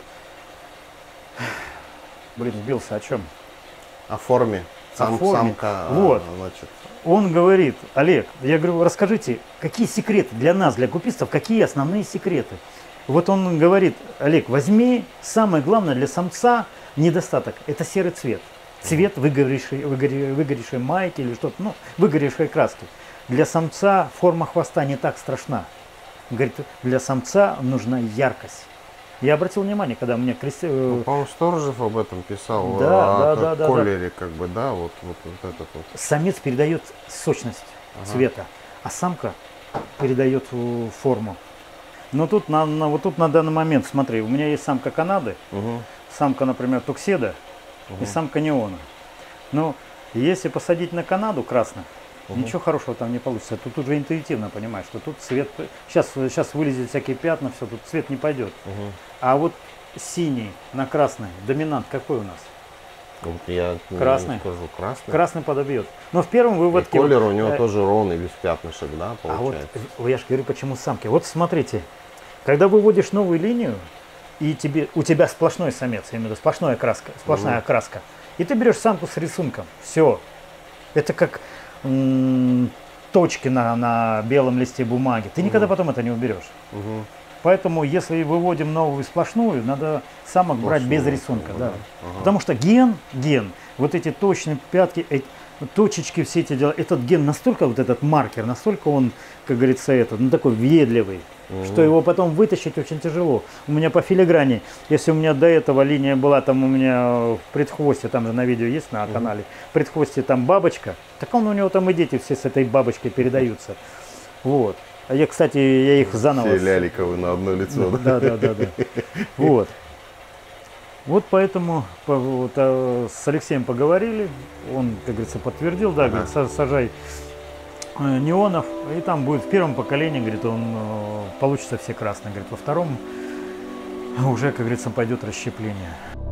Блин, сбился о чем? О форме. Сам, форме. Самка, Вот. а, значит. Он говорит, Олег, я говорю, расскажите, какие секреты для нас, для купистов, какие основные секреты? Вот он говорит, Олег, возьми, самое главное для самца недостаток, это серый цвет. Цвет выгоревшей, выгоре- выгоревшей майки или что-то, ну, выгоревшей краски. Для самца форма хвоста не так страшна. Он говорит, для самца нужна яркость. Я обратил внимание, когда мне крести... Ну, по-моему, Сторожев об этом писал. Да, о да, как да, да, колере, как бы, да, вот, вот, вот этот вот. самец передает сочность Ага. цвета, а самка передает э, форму. Но тут на, на- вот тут на данный момент, смотри, у меня есть самка Канады, Мгм. самка, например, Тукседа и Мгм. самка Неона. Но если посадить на Канаду красных, Мгм. ничего хорошего там не получится. Тут уже интуитивно понимаешь, что тут цвет, сейчас, сейчас вылезет всякие пятна, все, тут цвет не пойдет. Мгм. А вот синий на красный, доминант какой у нас? Вот я не Красный. скажу, красный. Красный подобьет. Но в первом И выводке... колер у него э, тоже ровный, без пятнышек, да, А вот получается. э, я же говорю, почему самки. Вот смотрите, когда выводишь новую линию, и тебе, у тебя сплошной самец, я имею в виду сплошная краска, сплошная Мгм. окраска, и ты берешь самку с рисунком, все. Это как м, точки на, на белом листе бумаги. Ты никогда Мгм. потом это не уберешь. Мгм. Поэтому, если выводим новую сплошную, надо самок брать без Сплошную, рисунка. как бы, Да. да. Ага. Потому что ген, ген, вот эти точные пятки, эти точечки, все эти дела, этот ген настолько, вот этот маркер, настолько он, как говорится, этот, ну такой въедливый, Мгм. что его потом вытащить очень тяжело. У меня по филиграни, если у меня до этого линия была, там у меня в предхвосте, там же на видео есть на канале, в предхвосте там бабочка, так он у него там и дети все с этой бабочкой передаются. Вот. А я, кстати, я их заново... Все ляликовы на одно лицо, да? Да, да, да, да. Вот. Вот поэтому по- вот, а, с Алексеем поговорили, он, как говорится, подтвердил, да, говорит, «Са- сажай э, неонов, и там будет в первом поколении, говорит, он э, получится все красные, говорит, во втором уже, как говорится, пойдет расщепление.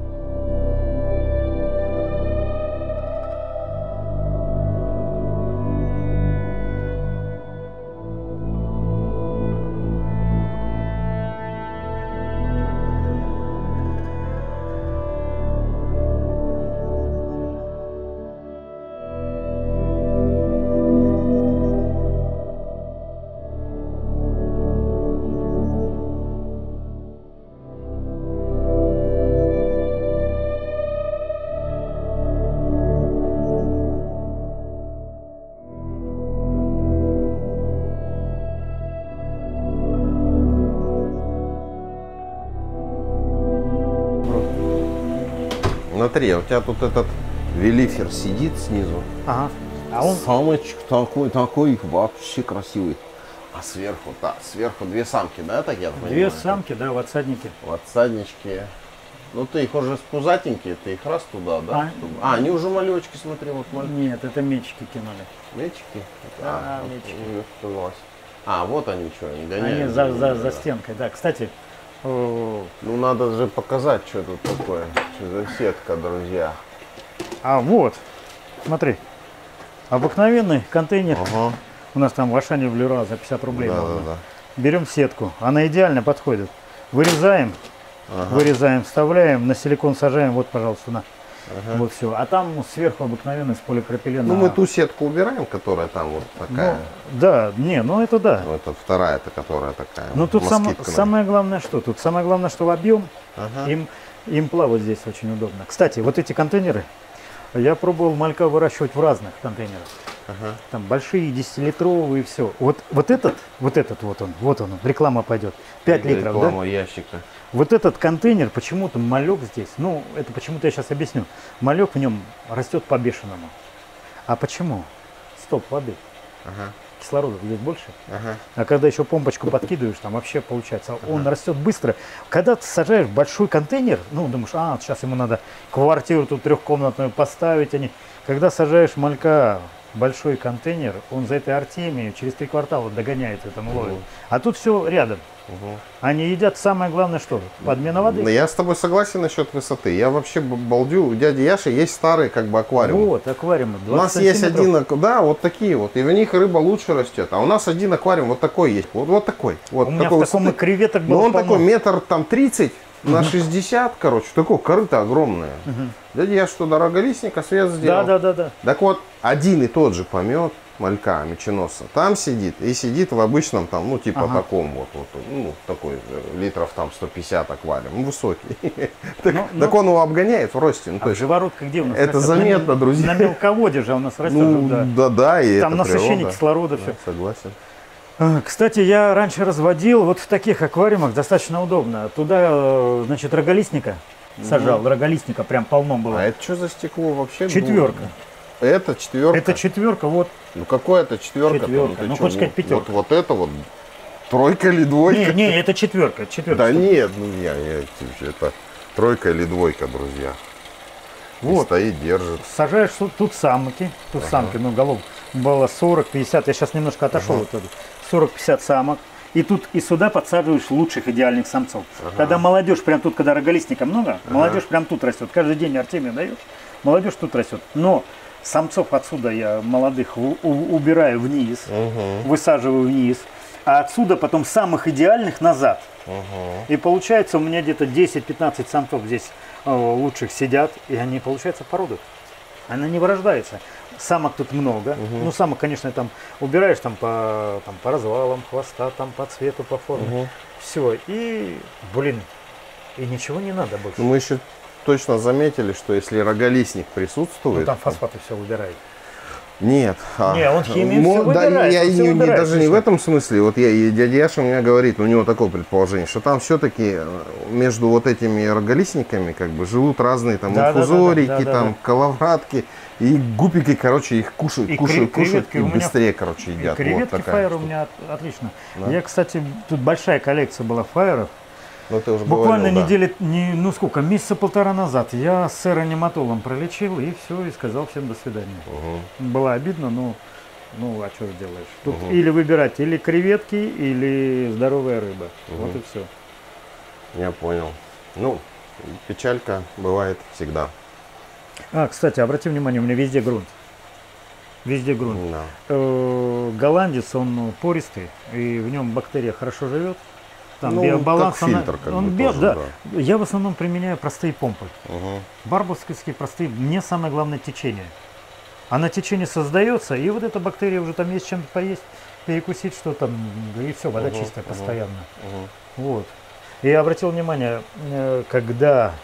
Смотри, а у тебя тут этот велифер сидит снизу. Ага. А он, Самочек такой, такой, вообще красивый. А сверху, да, сверху две самки, да, так я понимаю? две самки, да, в отсаднике. В отсадничке. Ну ты их уже с пузатенькие, ты их раз туда, да? А. Чтобы- А, они уже малечки, смотри, вот малечки. Нет, это мечики кинули. Мячики? Да, вот мячики. у них показалось. А, вот они что, они гоняют. Они за, за, Да. за стенкой, да. Кстати, э, Ну надо же показать, что тут такое. Что за сетка, друзья. А вот, смотри, обыкновенный контейнер. Ага. У нас там в Ашане в Люра за пятьдесят рублей. Да, можно. да, да. Берем сетку, она идеально подходит. Вырезаем, ага. вырезаем, вставляем, на силикон сажаем. Вот, пожалуйста, на. Ага. Вот все. А там сверху обыкновенный с полипропилена. Ну, мы ту сетку убираем, которая там вот такая. Ну, да, не, ну это да. Ну, это вторая, это которая такая. Ну, тут сам, самое главное что? Тут самое главное, что в объем. Ага. Им, им плавать здесь очень удобно. Кстати, вот эти контейнеры, я пробовал малька выращивать в разных контейнерах. Ага. Там большие, десятилитровые, все. Вот, вот этот, вот этот вот он, вот он, реклама пойдет. пять литров, реклама да? ящика. Вот этот контейнер, почему-то малек здесь, ну, это почему-то я сейчас объясню. Малек в нем растет по-бешеному. А почему? Стоп воды. Ага. Кислорода здесь больше. Ага. А когда еще помпочку подкидываешь, там вообще получается, ага. он растет быстро. Когда ты сажаешь большой контейнер, ну, думаешь, а, сейчас ему надо квартиру тут трехкомнатную поставить. Они... Когда сажаешь малька большой контейнер, он за этой артемией через три квартала догоняет этому ловит. Угу. А тут все рядом. Угу. Они едят, самое главное, что? Подмена воды. Я с тобой согласен насчет высоты. Я вообще балдю. У дяди Яши есть старые как бы аквариумы. Вот, аквариумы. У нас есть один, да, вот такие вот. И в них рыба лучше растет. А у нас один аквариум вот такой есть. Вот, вот такой. Вот, у меня в таком и креветок было. Но он полно. такой метр там тридцать на шестьдесят, короче. Такое корыто огромное. Угу. Дядя Яша туда роголистника свет сделал. Да, да, да, да. Так вот, один и тот же помет малька меченоса там сидит и сидит в обычном там, ну типа ага. таком вот, вот, ну такой литров там сто пятьдесят аквариум, высокий. Так, ну, так ну, он его обгоняет в росте. Ну, а есть, живородка где у нас? Это заметно, на, друзья. На мелководье же у нас растет. Ну, да. да, да, и там это насыщение природа. кислорода, да, все. Согласен. Кстати, я раньше разводил вот в таких аквариумах, достаточно удобно. Туда, значит, роголистника сажал, mm-hmm. роголистника прям полно было. А это что за стекло вообще? Четверка. Это четверка? Это четверка, вот. Ну какое это четверка? Четверка, ну, ну хочешь сказать пятерка. Вот, вот это вот, тройка или двойка? Не, не, это четверка, четверка. Да нет, ну я, я, это тройка или двойка, друзья. Вот. И стоит, держит. Сажаешь, тут самки, тут ага. самки, ну голов было сорок-пятьдесят, я сейчас немножко отошел ага. оттуда. сорок-пятьдесят самок. И тут и сюда подсаживаешь лучших идеальных самцов. Ага. Когда молодежь, прям тут, когда роголистника много, ага. молодежь прям тут растет. Каждый день Артемию даешь, молодежь тут растет. Но самцов отсюда я молодых у, у, убираю вниз, ага. высаживаю вниз. А отсюда потом самых идеальных назад. Ага. И получается у меня где-то десять-пятнадцать самцов здесь э, лучших сидят. И они, получается, породы. Она не вырождается. Самок тут много. Угу. Ну, самок, конечно, там убираешь там по, там, по развалам хвоста, там по цвету, по форме. Угу. Все. И, блин, и ничего не надо больше. Мы еще точно заметили, что если роголистник присутствует... Ну, там фосфаты все убирает. Нет. Не, он химию Мо, все выбирает. Да, я все не, выбирает, даже не в этом смысле. Вот я, и дядя Яша у меня говорит, у него такое предположение, что там все-таки между вот этими роголистниками как бы живут разные там да, инфузорики, да, да, да, там да, да. коловратки. И гупики, короче, их кушают, и кушают, кушают и быстрее, меня, короче, едят. И креветки вот фаер у меня отлично. Да? Я, кстати, тут большая коллекция была фаеров. Ну, ты уже Буквально говорил, недели, да. не, ну сколько, месяца полтора назад я с аэрониматолом пролечил и все, и сказал всем до свидания. Угу. Было обидно, но ну а что делаешь? Тут угу. или выбирать, или креветки, или здоровая рыба. Угу. Вот и все. Я понял. Ну, печалька бывает всегда. А, кстати, обрати внимание, у меня везде грунт. Везде грунт. Да. Э, голландец, он пористый, и в нем бактерия хорошо живет. Там ну, биобаланс, как фильтр, как он бы био, тоже, да. да. Я в основном применяю простые помпы. Угу. Барбовские простые. Мне самое главное течение. Она течение создается, и вот эта бактерия уже там есть чем-то поесть, перекусить что-то, и все, вода угу, чистая угу, постоянно. Угу. Вот. И я обратил внимание, когда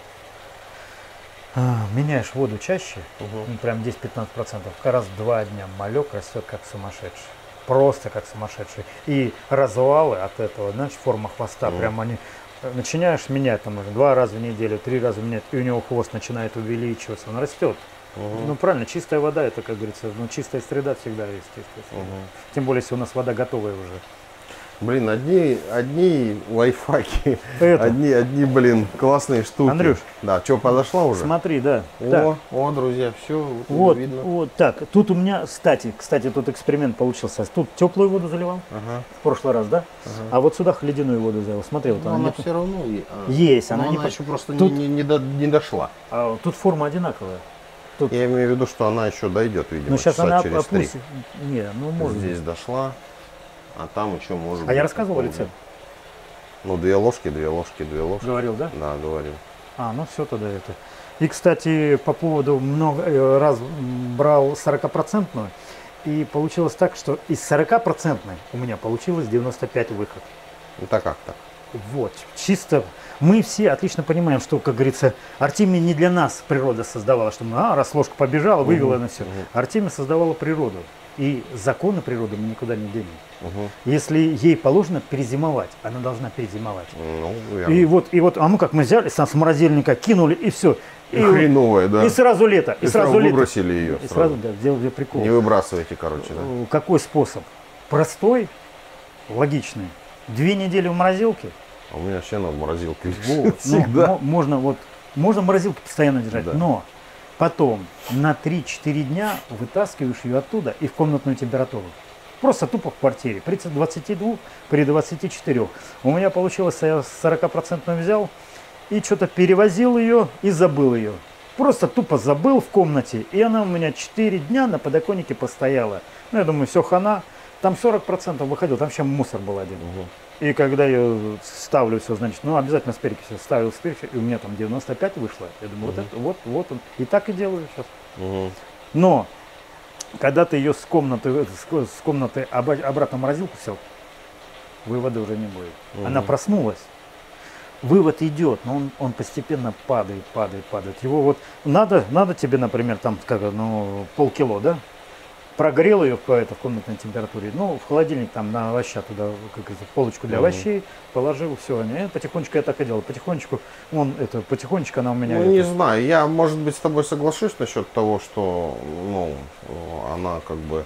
меняешь воду чаще, угу. ну, прям десять-пятнадцать процентов, как раз два дня малек растет как сумасшедший. Просто как сумасшедший. И развалы от этого, значит, форма хвоста, угу. прям они, начинаешь менять, там, уже два раза в неделю, три раза менять, и у него хвост начинает увеличиваться, он растет. Угу. Ну, правильно, чистая вода, это, как говорится, ну, чистая среда всегда есть. Угу. Тем более, если у нас вода готовая уже. Блин, одни, одни лайфхаки, одни, одни, блин, классные штуки. Андрюш, да, что, подошла уже? Смотри, да. О, так. о, друзья, все, вот, вот, видно. Вот так, тут у меня, кстати, кстати, тут эксперимент получился. Тут теплую воду заливал, ага. в прошлый раз, да? Ага. А вот сюда ледяную воду заливал. Смотри, вот она, она, она не... все равно есть. она, она, она не... еще просто тут... не, не, до, не дошла. А, тут форма одинаковая. Тут... Я имею в виду, что она еще дойдет, видимо, ну, сейчас часа она через три. опустит. Не, ну может. Здесь дошла, а там еще может а быть. я рассказывал рецепт? Ну, две ложки, две ложки, две ложки. Говорил, да? Да, говорил. А, ну все тогда это. И, кстати, по поводу много раз брал сорокопроцентную, и получилось так, что из сорокопроцентной у меня получилось девяносто пять выход. Это как так? Вот, чисто. Мы все отлично понимаем, что, как говорится, Артемий не для нас природа создавала, что мы, а, раз ложка побежала, вывела угу, на все. Угу. Артемий создавала природу. И законы природы мы никуда не денем. Угу. Если ей положено перезимовать, она должна перезимовать. Ну, и вот, и вот, а ну как мы взяли, с морозильника кинули, и все. И, хреновая, да. И сразу лето. И, и сразу, сразу лето. выбросили ее. И сразу, сразу да, сделали прикол. Не выбрасывайте, короче, да. Какой способ? Простой, логичный. Две недели в морозилке. А у меня вообще надо морозилке. Вот, ну, можно вот, можно морозилку постоянно держать, да. Но потом на три-четыре дня вытаскиваешь ее оттуда и в комнатную температуру. Просто тупо в квартире. При двадцати двух, при двадцати четырёх. У меня получилось, я сорокопроцентную взял и что-то перевозил ее и забыл ее. Просто тупо забыл в комнате. И она у меня четыре дня на подоконнике постояла. Ну, я думаю, все хана. Там сорок процентов выходил, там вообще мусор был один. Угу. И когда я ставлю все, значит, ну обязательно с перекисью, ставил с перекисью, и у меня там девяносто пять вышло. Я думаю, угу. вот это, вот, вот он. И так и делаю сейчас. Угу. Но, когда ты ее с комнаты, с комнаты обратно в морозилку сел, вывода уже не будет. Угу. Она проснулась. Вывод идет, но он, он постепенно падает, падает, падает. Его вот надо, надо тебе, например, там, как, ну, полкило, да? Прогрел ее в, это, в комнатной температуре, ну, в холодильник там на овоща туда, как это, полочку для mm-hmm. овощей, положил, все, и потихонечку я так и делал, потихонечку, он, это, потихонечку она у меня... Ну, это... не знаю, я, может быть, с тобой соглашусь насчет того, что, ну, она как бы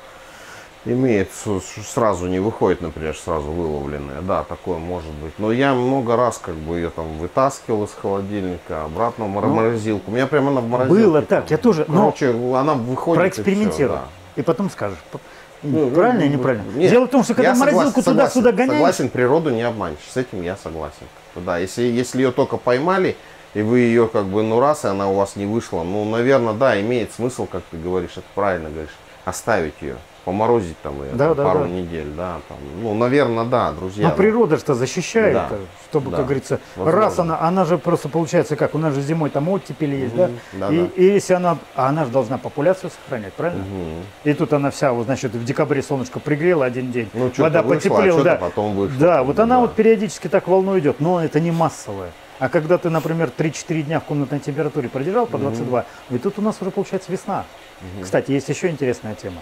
имеет, сразу не выходит, например, сразу выловленная, да, такое может быть, но я много раз как бы ее там вытаскивал из холодильника, обратно в морозилку, ну, у меня прямо она в морозилке. Было так, там, я тоже, короче, но она выходит проэкспериментировал. И, все, да. И потом скажешь, ну, правильно ну, или неправильно? Нет, дело в том, что когда морозилку туда-сюда гоняешь... Согласен, природу не обманешь, с этим я согласен. Да, если, если ее только поймали, и вы ее как бы, ну раз, и она у вас не вышла, ну, наверное, да, имеет смысл, как ты говоришь, это правильно говоришь, оставить ее. Поморозить там ее да, там, да, пару да. недель, да, там, ну, наверное, да, друзья. Но природа что защищает, да, чтобы, да, как говорится, возможно. Раз она, она же просто получается как, у нас же зимой там оттепели есть, угу, да? Да, и, да. и если она, а она же должна популяцию сохранять, правильно? Угу. И тут она вся, вот, значит, в декабре солнышко пригрело один день, ну, вода вышло, потеплела, а да, потом вышло, да, вот да. она вот периодически так волну идет, но это не массовая. А когда ты, например, три-четыре дня в комнатной температуре продержал по двадцать два, угу. и тут у нас уже получается весна. Угу. Кстати, есть еще интересная тема.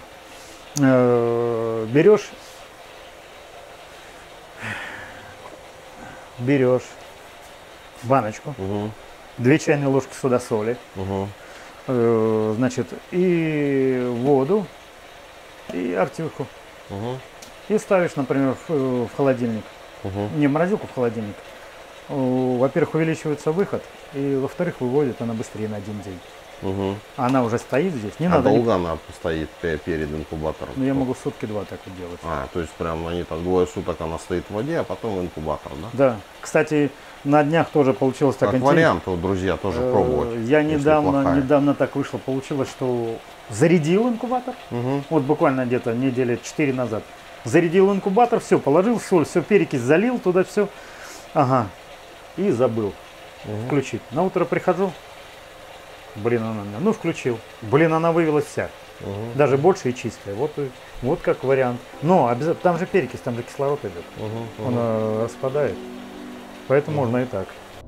Берешь, берешь баночку, угу. две чайные ложки сода соли, угу. значит, и воду, и артюху. Угу. И ставишь, например, в, в холодильник. Угу. Не в морозилку, в холодильник. Во-первых, увеличивается выход, и во-вторых, выводит она быстрее на один день. Угу. Она уже стоит здесь. Не а надо долго не... она стоит перед инкубатором? Ну, я могу сутки-два так вот делать. А, то есть прям они там двое суток она стоит в воде, а потом в инкубатор, да? Да. Кстати, на днях тоже получилось так. Как вариант, вот, друзья, тоже пробовать. Я недавно, недавно так вышло, получилось, что зарядил инкубатор. Угу. Вот буквально где-то недели четыре назад. Зарядил инкубатор, все, положил соль, все, перекись залил туда, все. Ага. И забыл угу. включить. На утро прихожу. Блин, она меня, ну включил. Блин, она вывелась вся. Угу. Даже больше и чистая. Вот, вот как вариант. Но обязательно, там же перекись, там же кислород идет. Угу, Он угу. распадает. Поэтому угу. можно и так.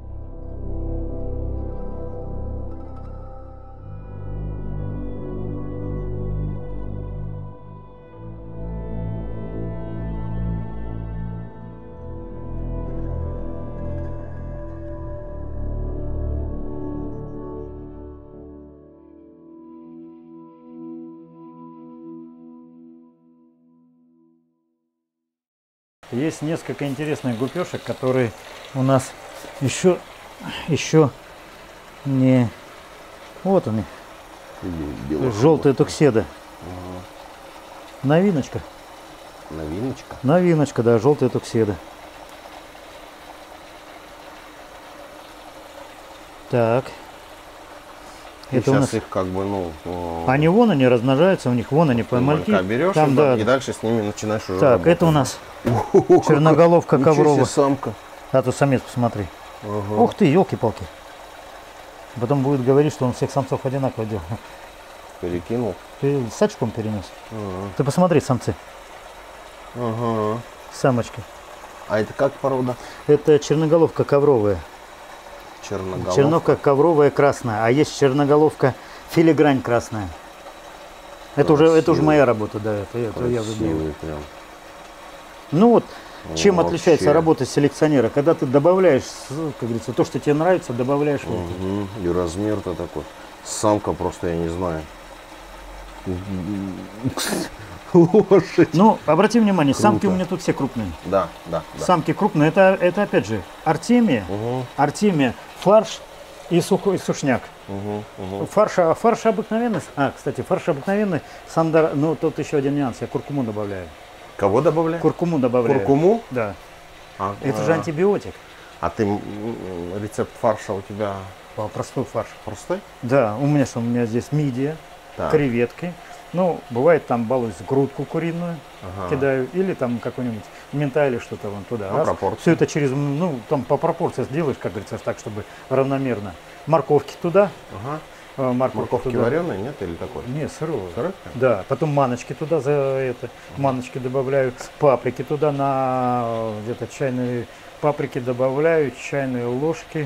Есть несколько интересных гупешек, которые у нас еще, еще не... Вот они. Желтая тукседа. Ага. Новиночка. Новиночка? Новиночка, да, желтая тукседа. Так. И Это у сейчас нас... их как бы, ну... Они вон, они размножаются, у них вон они по мальки. Берешь там, и, да. и дальше с ними начинаешь уже Так, работать. это у нас черноголовка ковровая. Самка. А тут самец, посмотри. Ага. Ух ты, елки-палки. Потом будет говорить, что он всех самцов одинаково делал. Перекинул. Ты с очком перенес. Ага. Ты посмотри, самцы. Ага. Самочки. А это как порода? Это черноголовка ковровая. Черноголовка. Черновка ковровая красная, а есть черноголовка филигрань красная. Это уже, это уже моя работа, да, это, это я выбираю. Прям. Ну вот, чем Вообще. отличается работа селекционера, когда ты добавляешь, как говорится, то, что тебе нравится, добавляешь. Угу. И размер-то такой. Самка просто, я не знаю. Лошадь. Ну, обрати внимание, Круто. самки у меня тут все крупные. Да, да, да. Самки крупные, это, это опять же Артемия, Угу, Артемия, фарш и сухой сушняк. угу, угу. Фарш, фарш обыкновенный, а, кстати, фарш обыкновенный, сандар, ну тут еще один нюанс, я куркуму добавляю. Кого добавляешь? Куркуму добавляю. Куркуму? Да. А, Это а, же антибиотик. А ты м, рецепт фарша у тебя По- Простой фарш. простой? Да, у меня что, у меня здесь мидия, Так. креветки. Ну, бывает там балуюсь грудку куриную, Ага. кидаю, или там какой-нибудь мента или что-то вон туда. По пропорции. Все это через, ну, там по пропорции сделаешь, как говорится, так, чтобы равномерно. Морковки туда, Ага. э, морковки, Морковки туда. вареные, нет, или такой? Не, сырую. Сырой? Да, потом маночки туда за это, маночки добавляю, паприки туда на э, где-то чайные паприки добавляю, чайные ложки,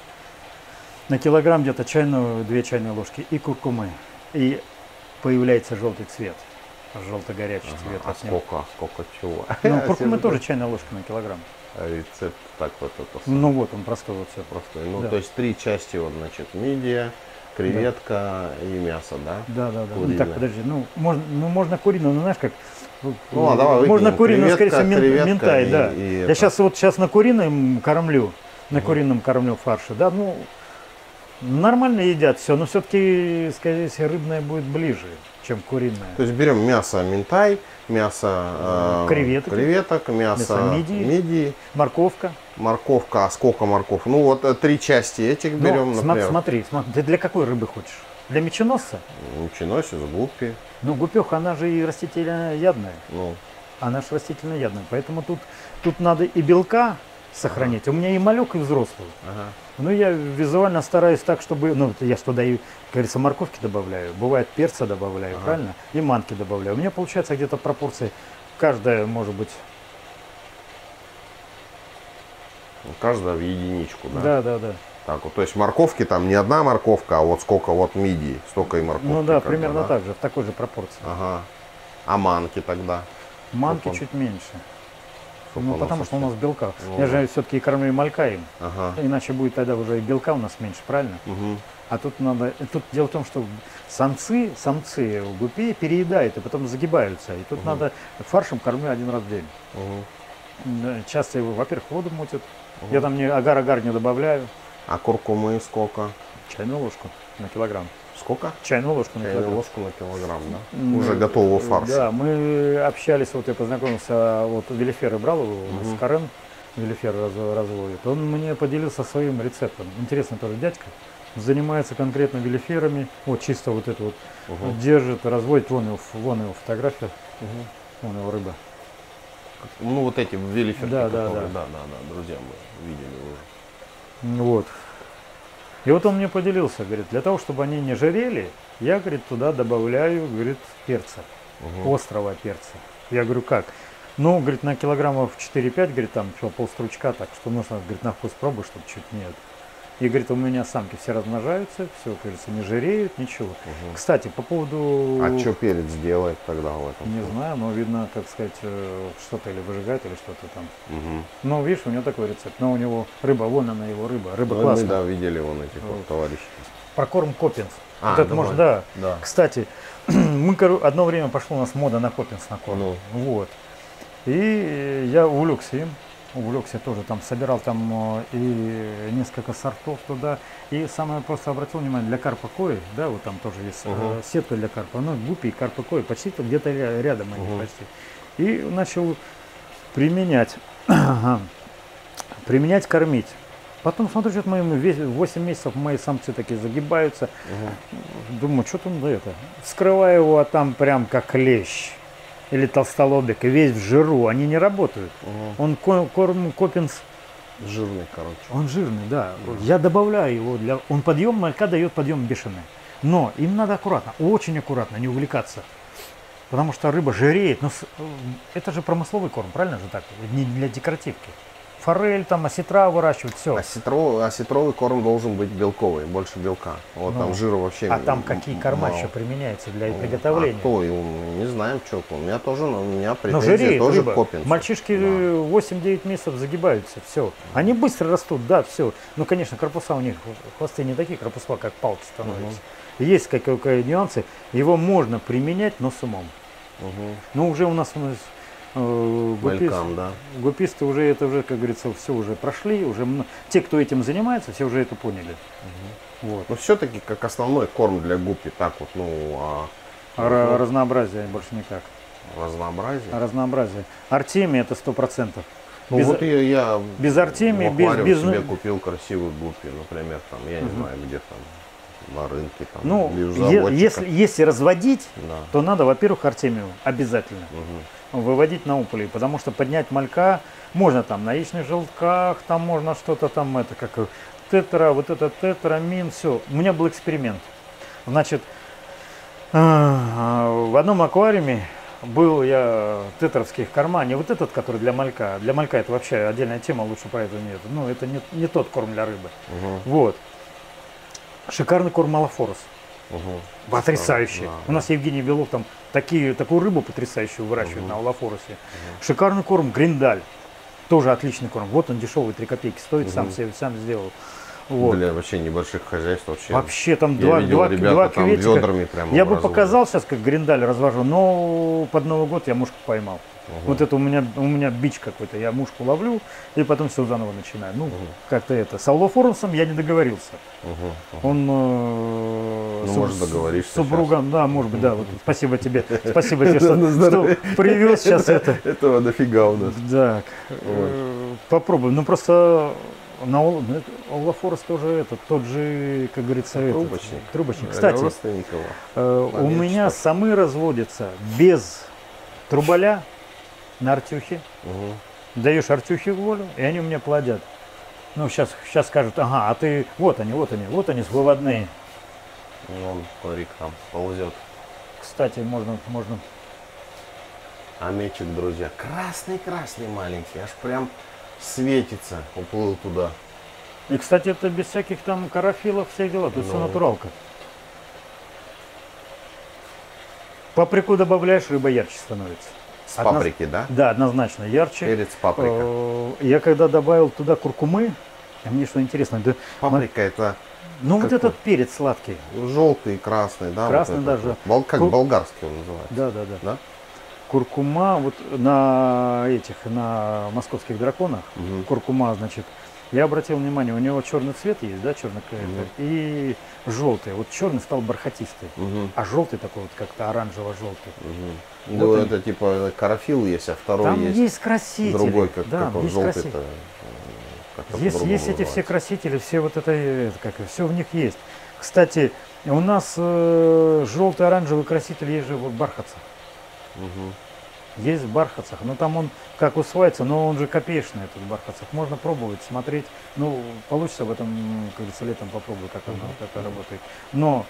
на килограмм где-то чайную, две чайные ложки и куркумы. И появляется желтый цвет, желто-горячий Ага. цвет. А от него. сколько, сколько чего? Ну, куркумы тоже чайная ложка на килограмм. Рецепт так вот это. Ну вот он простой вот все. Простой. Ну, Да. то есть три части, вот, значит, мидия, креветка и мясо, да? Да, да, да. Ну, Куриное. так, подожди, ну можно, ну можно куриную, ну знаешь как? Ну, а давай можно выкинем. куриную, скорее Креветка, всего, мен- креветка ментай, и- да. и Я это. сейчас вот сейчас на курином кормлю, на Мгм. курином кормлю фарше, да, ну нормально едят все, но все-таки, скорее всего, рыбное будет ближе, чем куриное. То есть берем мясо минтай, мясо э, Креветок. креветок, мясо, Мясо мидии. мидии, Морковка. морковка. А сколько морков? Ну вот э, три части этих Ну, берем, сма- например. смотри, смотри, ты для какой рыбы хочешь? Для меченосца? Меченосец, гуппи. Ну, гупеха, она же и растительноядная. Ну, Она же растительноядная. Поэтому тут, тут надо и белка сохранить. У меня и малек, и взрослый. ага. Ну, я визуально стараюсь так, чтобы... Ну, я что даю, как говорится, морковки добавляю. Бывает, перца добавляю, Ага. правильно? И манки добавляю. У меня получается где-то пропорции. Каждая, может быть... Каждая в единичку, да? Да, да, да. Так вот, то есть морковки там не одна морковка, а вот сколько вот мидии, столько и морковки. Ну да, как бы, примерно да? так же, в такой же пропорции. Ага. А манки тогда? Манки он- чуть меньше. Сколько Ну, он потому что у нас белка. Ну, Я да. же все-таки кормлю и малька им. Ага. Иначе будет тогда уже и белка у нас меньше, правильно? Угу. А тут надо. Тут дело в том, что самцы, самцы у гупей переедают и потом загибаются. И тут Мгм. надо фаршем кормлю один раз в день. Угу. Да, часто его, во-первых, воду мутят. Угу. Я там не агар-агар не добавляю. А куркумы сколько? Чайную ложку на килограмм. Сколько? Чайную ложку на Чайную килограмм. ложку на килограмм, да? М, Уже готового фарша. Да, мы общались, вот я познакомился, вот Велифера брал его, у нас Мгм. Карен Велифер раз- разводит. Он мне поделился своим рецептом. Интересный тоже дядька. Занимается конкретно велиферами. Вот чисто вот это вот Угу. держит, разводит. Вон его, вон его фотография, Угу. вон его рыба. Ну вот эти велиферки, Да, да, которые, да. да, да, да, друзья, мы видели уже. Ну Вот. И вот он мне поделился, говорит, для того, чтобы они не жарели, я, говорит, туда добавляю, говорит, перца, Угу. острого перца. Я говорю, как? Ну, говорит, на килограммов четыре-пять, говорит, там что, полстручка, так что нужно, говорит, на вкус пробуй, чтобы чуть нет. И, говорит, у меня самки все размножаются, все, кажется, не жиреют, ничего. Угу. Кстати, по поводу... А что перец делает тогда в этом? Не знаю, но видно, так сказать, э, что-то или выжигает, или что-то там. Угу. Ну, видишь, у него такой рецепт. Но у него рыба, вон она его рыба. Рыба Ну, мы, классная. да, видели вон этих вот Вот. товарищей. Прокорм Копинс. А, вот это давай. может, да. Да. Кстати, мы коро- одно время пошло у нас мода на Копинс на корм. Ну. Вот. И я увлекся им. Увлекся тоже, там собирал там э, и несколько сортов туда. И самое просто обратил внимание, для карпа кои, да, вот там тоже есть э, Мгм. сетка для карпа, ну, гуппи и карпа кои, почти то где-то ря- рядом они Мгм. почти. И начал применять, применять, кормить. Потом смотрю, что мои восемь месяцев мои самцы такие загибаются. Угу. Думаю, что там да это. Вскрываю его, а там прям как лещ. Или толстолобик, и весь в жиру. Они не работают. Угу. Он корм Копинс. Жирный, короче. Он жирный, да. Угу. Я добавляю его. Для... Он подъем малька дает подъем бешеный. Но им надо аккуратно, очень аккуратно, не увлекаться. Потому что рыба жиреет. Но это же промысловый корм, правильно же так? Не для декоративки. Форель, там, осетра выращивают, все. Осетровый, осетровый корм должен быть белковый, больше белка. Вот ну, там жира вообще. А там какие корма мало. Еще применяются для ну, приготовления? А то, не знаем, что. У меня тоже, у меня претензии тоже Копинс. Мальчишки да. восемь-девять месяцев загибаются, все. Они быстро растут, да, все. Ну, конечно, корпуса у них, хвосты не такие корпуса, как палки становятся. Угу. Есть какие-то нюансы. Его можно применять, но с умом. Угу. Но уже у нас... У нас Гупист, Welcome, да. Гуписты уже это уже, как говорится, все уже прошли, уже те, кто этим занимается, все уже это поняли. Угу. Вот. Но все-таки как основной корм для гуппи, так вот, ну, а, Р- разнообразие больше никак. Разнообразие. Разнообразие. Артемия это сто процентов. Ну без, вот я, я без Артемии, без, без себе купил красивую гуппи, например, там, я не угу. знаю, где там. На рынке там. Ну, е- если, если разводить, да. то надо, во-первых, Артемию обязательно. Угу. Выводить на уполи, потому что поднять малька можно там на яичных желтках, там можно что-то там, это как тетра, вот это тетрамин, все. У меня был эксперимент. Значит, в одном аквариуме был я тетровских корма, не вот этот, который для малька. Для малька это вообще отдельная тема, лучше про это нет. Ну, это не, не тот корм для рыбы. Угу. Вот. Шикарный корм Алафорус. Угу. Потрясающий. Да, У да. нас Евгений Белов там такие, такую рыбу потрясающую выращивает угу. на Алафорусе. Угу. Шикарный корм Гриндаль. Тоже отличный корм. Вот он дешевый, три копейки стоит, угу. сам себе сам сделал. Вот. Для вообще небольших хозяйств вообще. Вообще там два, видел, два, два кюветика. Я бы показал сейчас, как Гриндаль развожу, но под Новый год я мушку поймал. Угу. Вот это у меня, у меня бич какой-то. Я мушку ловлю и потом все заново начинаю. Ну, угу. как-то это. С Алафорусом я не договорился. Угу. Угу. Он э, ну, может договоришься. Супругом, да, может быть, да. Вот, спасибо тебе. Спасибо тебе, что привез сейчас это. Этого дофига у нас. Да. Попробуем. Ну просто на Алафорус тоже этот, тот же, как говорится, трубочник. Трубочник. Кстати, у меня самы разводятся без труболя. На артюхе. Угу. Даешь артюхе в волю, и они у меня плодят. Ну, сейчас, сейчас скажут, ага, а ты, вот они, вот они, вот они, выводные. Вон, парик там ползет. Кстати, можно, можно. А мечик, друзья, красный-красный маленький, аж прям светится, уплыл туда. И, кстати, это без всяких там карафилов, все дела, тут ну. все натуралка. Паприку добавляешь, рыба ярче становится. С Одноз... паприки, да? Да, однозначно ярче. Перец, паприка. Я когда добавил туда куркумы, мне что интересно. Да, паприка мы... это... Ну вот этот перец сладкий. Желтый, красный, да? Красный вот даже. Бол... Как Кур... болгарский он называется. Да, да, да, да. Куркума, вот на этих, на московских драконах, угу. куркума, значит, я обратил внимание, у него черный цвет есть, да, черный угу. и желтый. Вот черный стал бархатистый, угу. а желтый такой вот как-то оранжево-желтый. Угу. Ну, вот это он. Типа карафил есть, а второй там есть. есть красители. Другой, как, да, как он, желтый-то. Есть, есть эти все красители, все вот это, это как, все в них есть. Кстати, у нас э, желтый, оранжевый краситель есть же в бархатцах. Угу. Есть в бархатцах, но там он как усваивается, но он же копеечный этот в бархатцах. Можно пробовать, смотреть. Ну, получится в этом, как говорится, летом попробую, как оно, как это работает. Но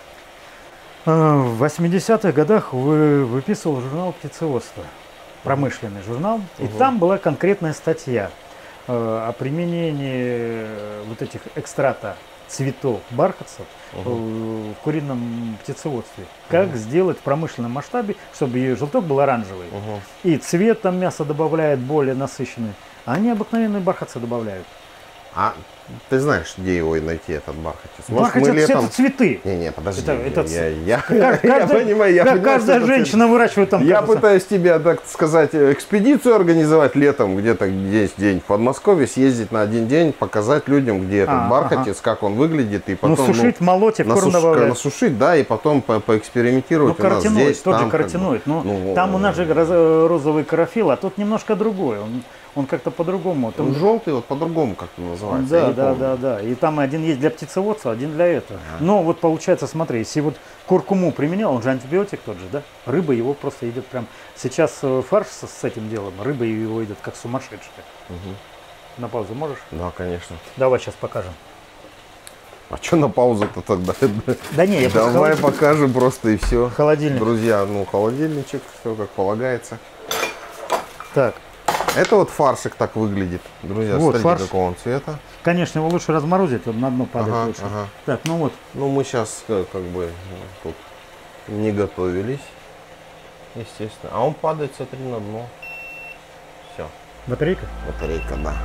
в восьмидесятых годах вы, выписывал журнал «Птицеводство», промышленный журнал, угу. и там была конкретная статья э, о применении вот этих экстрата цветов бархатцев угу. э, в курином птицеводстве. Как угу. сделать в промышленном масштабе, чтобы ее желток был оранжевый, угу. и цвет там мясо добавляет более насыщенный, а они обыкновенные бархатцы добавляют. А ты знаешь, где его найти, этот бархатец? Бархатец это летом... цветы. Не, не, подожди. Это, я, это... Я, я, как, я, каждая, я понимаю, я как понимаю, каждая женщина выращивает там. Я кажется. пытаюсь тебе, так сказать, экспедицию организовать летом, где-то есть день в Подмосковье, съездить на один день, показать людям, где этот а, бархатец, ага. как он выглядит, и потом ну, сушить, ну, молоть и в корм добавлять. Насушить, да, и потом по поэкспериментировать. Ну, у нас здесь, тот там, же каротиноид. Как бы, ну, ну, там у нас же розовый карафил, а тут немножко другой. Он, он как-то по-другому. Там... Он желтый, вот по-другому как-то называется. Да, да, да, да. И там один есть для птицеводства, один для этого. Ага. Но вот получается, смотри, если вот куркуму применял, он же антибиотик тот же, да? Рыба его просто едет прям... Сейчас фарш с, с этим делом, рыба его едет как сумасшедшая. Угу. На паузу можешь? Да, конечно. Давай сейчас покажем. А что на паузу-то тогда? Да не, я Давай покажем просто и все. Холодильник. Друзья, ну холодильничек, все как полагается. Так. Это вот фаршик так выглядит. Друзья, вот, смотрите, фарш. Какого он цвета. Конечно, его лучше разморозить, он на дно падает ага, лучше. Ага. Так, ну вот. Ну мы сейчас как бы тут не готовились, естественно. А он падает, смотри, на дно. Все. Батарейка? Батарейка, да.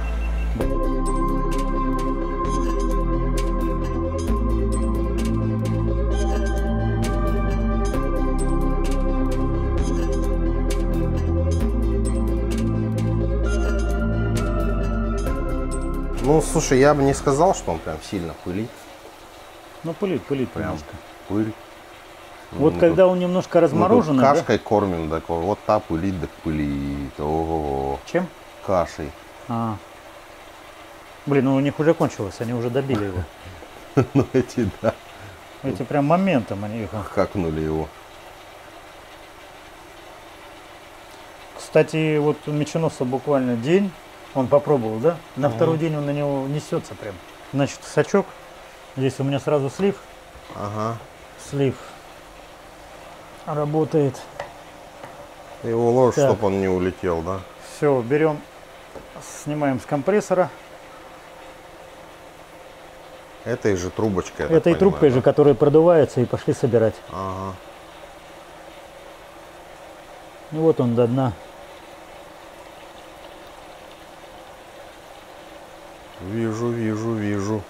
Ну, слушай, я бы не сказал, что он прям сильно пылит. Ну, пылит, пылит прям немножко. Пыль. Вот мы когда тут, он немножко размороженный, кашкой да? кормим, так вот та пылит, так пылит. Ого. Чем? Кашей. А. Блин, ну у них уже кончилось, они уже добили его. Ну, эти, да. Эти прям моментом они их... Хакнули его. Кстати, вот у меченоса буквально день. Он попробовал, да? На ага. второй день он на него несется прям. Значит, сачок. Здесь у меня сразу слив. Ага. Слив работает. Его ложь, чтобы он не улетел, да? Все, берем, снимаем с компрессора. Этой же трубочкой. Этой трубкой да? же, которая продувается, и пошли собирать. Ага. И вот он до дна. Вижу, вижу, вижу.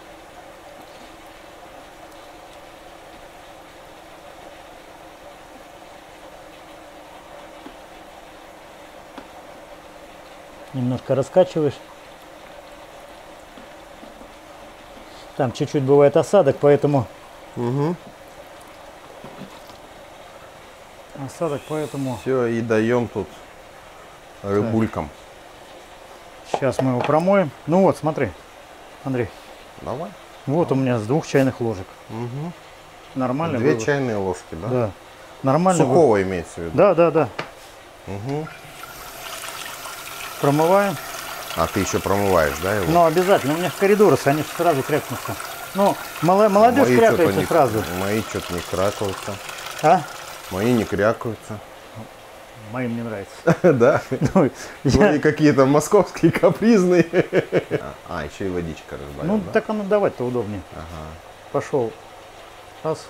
Немножко раскачиваешь. Там чуть-чуть бывает осадок, поэтому... Угу. Осадок, поэтому... Все, и даем тут рыбулькам. Сейчас мы его промоем. Ну вот, смотри, Андрей. Давай. Вот Давай. У меня с двух чайных ложек. Угу. Нормально. Две вывод. чайные ложки, да? Да. Нормально. Сухого вывод. Имеется в виду? Да, да, да. Угу. Промываем. А ты еще промываешь, да, его? Ну, обязательно. У меня коридоры, они сразу крякнутся. Ну, молодежь мои крякается не, сразу. Мои что-то не крякаются. А? Мои не крякаются. Моим не нравится. Да? Ну, я... какие-то московские капризные. А, еще и водичка разбавил. Ну, так оно давать-то удобнее. Ага. Пошел. Раз.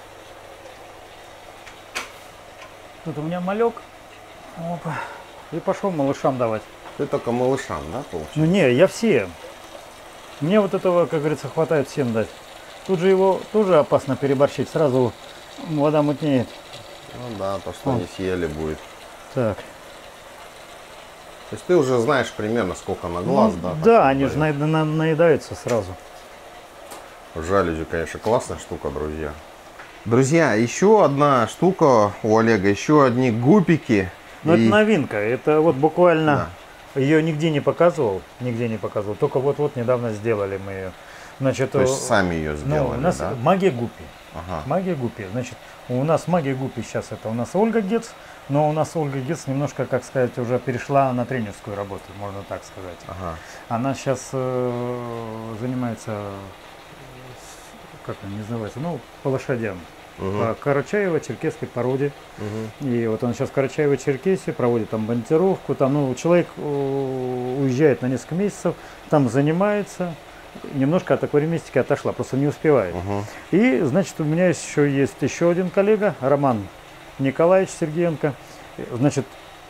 Тут у меня малек. Опа. И пошел малышам давать. Ты только малышам, да, получается? Ну не, я все. Мне вот этого, как говорится, хватает всем дать. Тут же его тоже опасно переборщить. Сразу вода мутнеет. Ну да, то, что О. они съели будет. Так. То есть ты уже знаешь примерно сколько на глаз, ну, да? Да, они же на, на, наедаются сразу. Жалюзи, конечно, классная штука, друзья. Друзья, еще одна штука у Олега, еще одни гупики. Ну и... это новинка, это вот буквально, да. Ее нигде не показывал, нигде не показывал, только вот-вот недавно сделали мы ее. Значит, то есть сами ее сделали, ну, у нас да? магия гуппи. Ага. Магия гуппи. Значит, у нас магия гуппи сейчас это у нас Ольга Гец, но у нас Ольга Гец немножко, как сказать, уже перешла на тренерскую работу, можно так сказать. Ага. Она сейчас э, занимается, как она называется, ну, по лошадям. Угу. По Карачаево-Черкесской породе. Угу. И вот он сейчас в Карачаево-Черкесии проводит там бонтировку. Там, ну, человек уезжает на несколько месяцев, там занимается. Немножко от аквариумистики отошла, просто не успевает. Угу. И, значит, у меня еще есть еще один коллега, Роман Николаевич Сергеенко. Значит,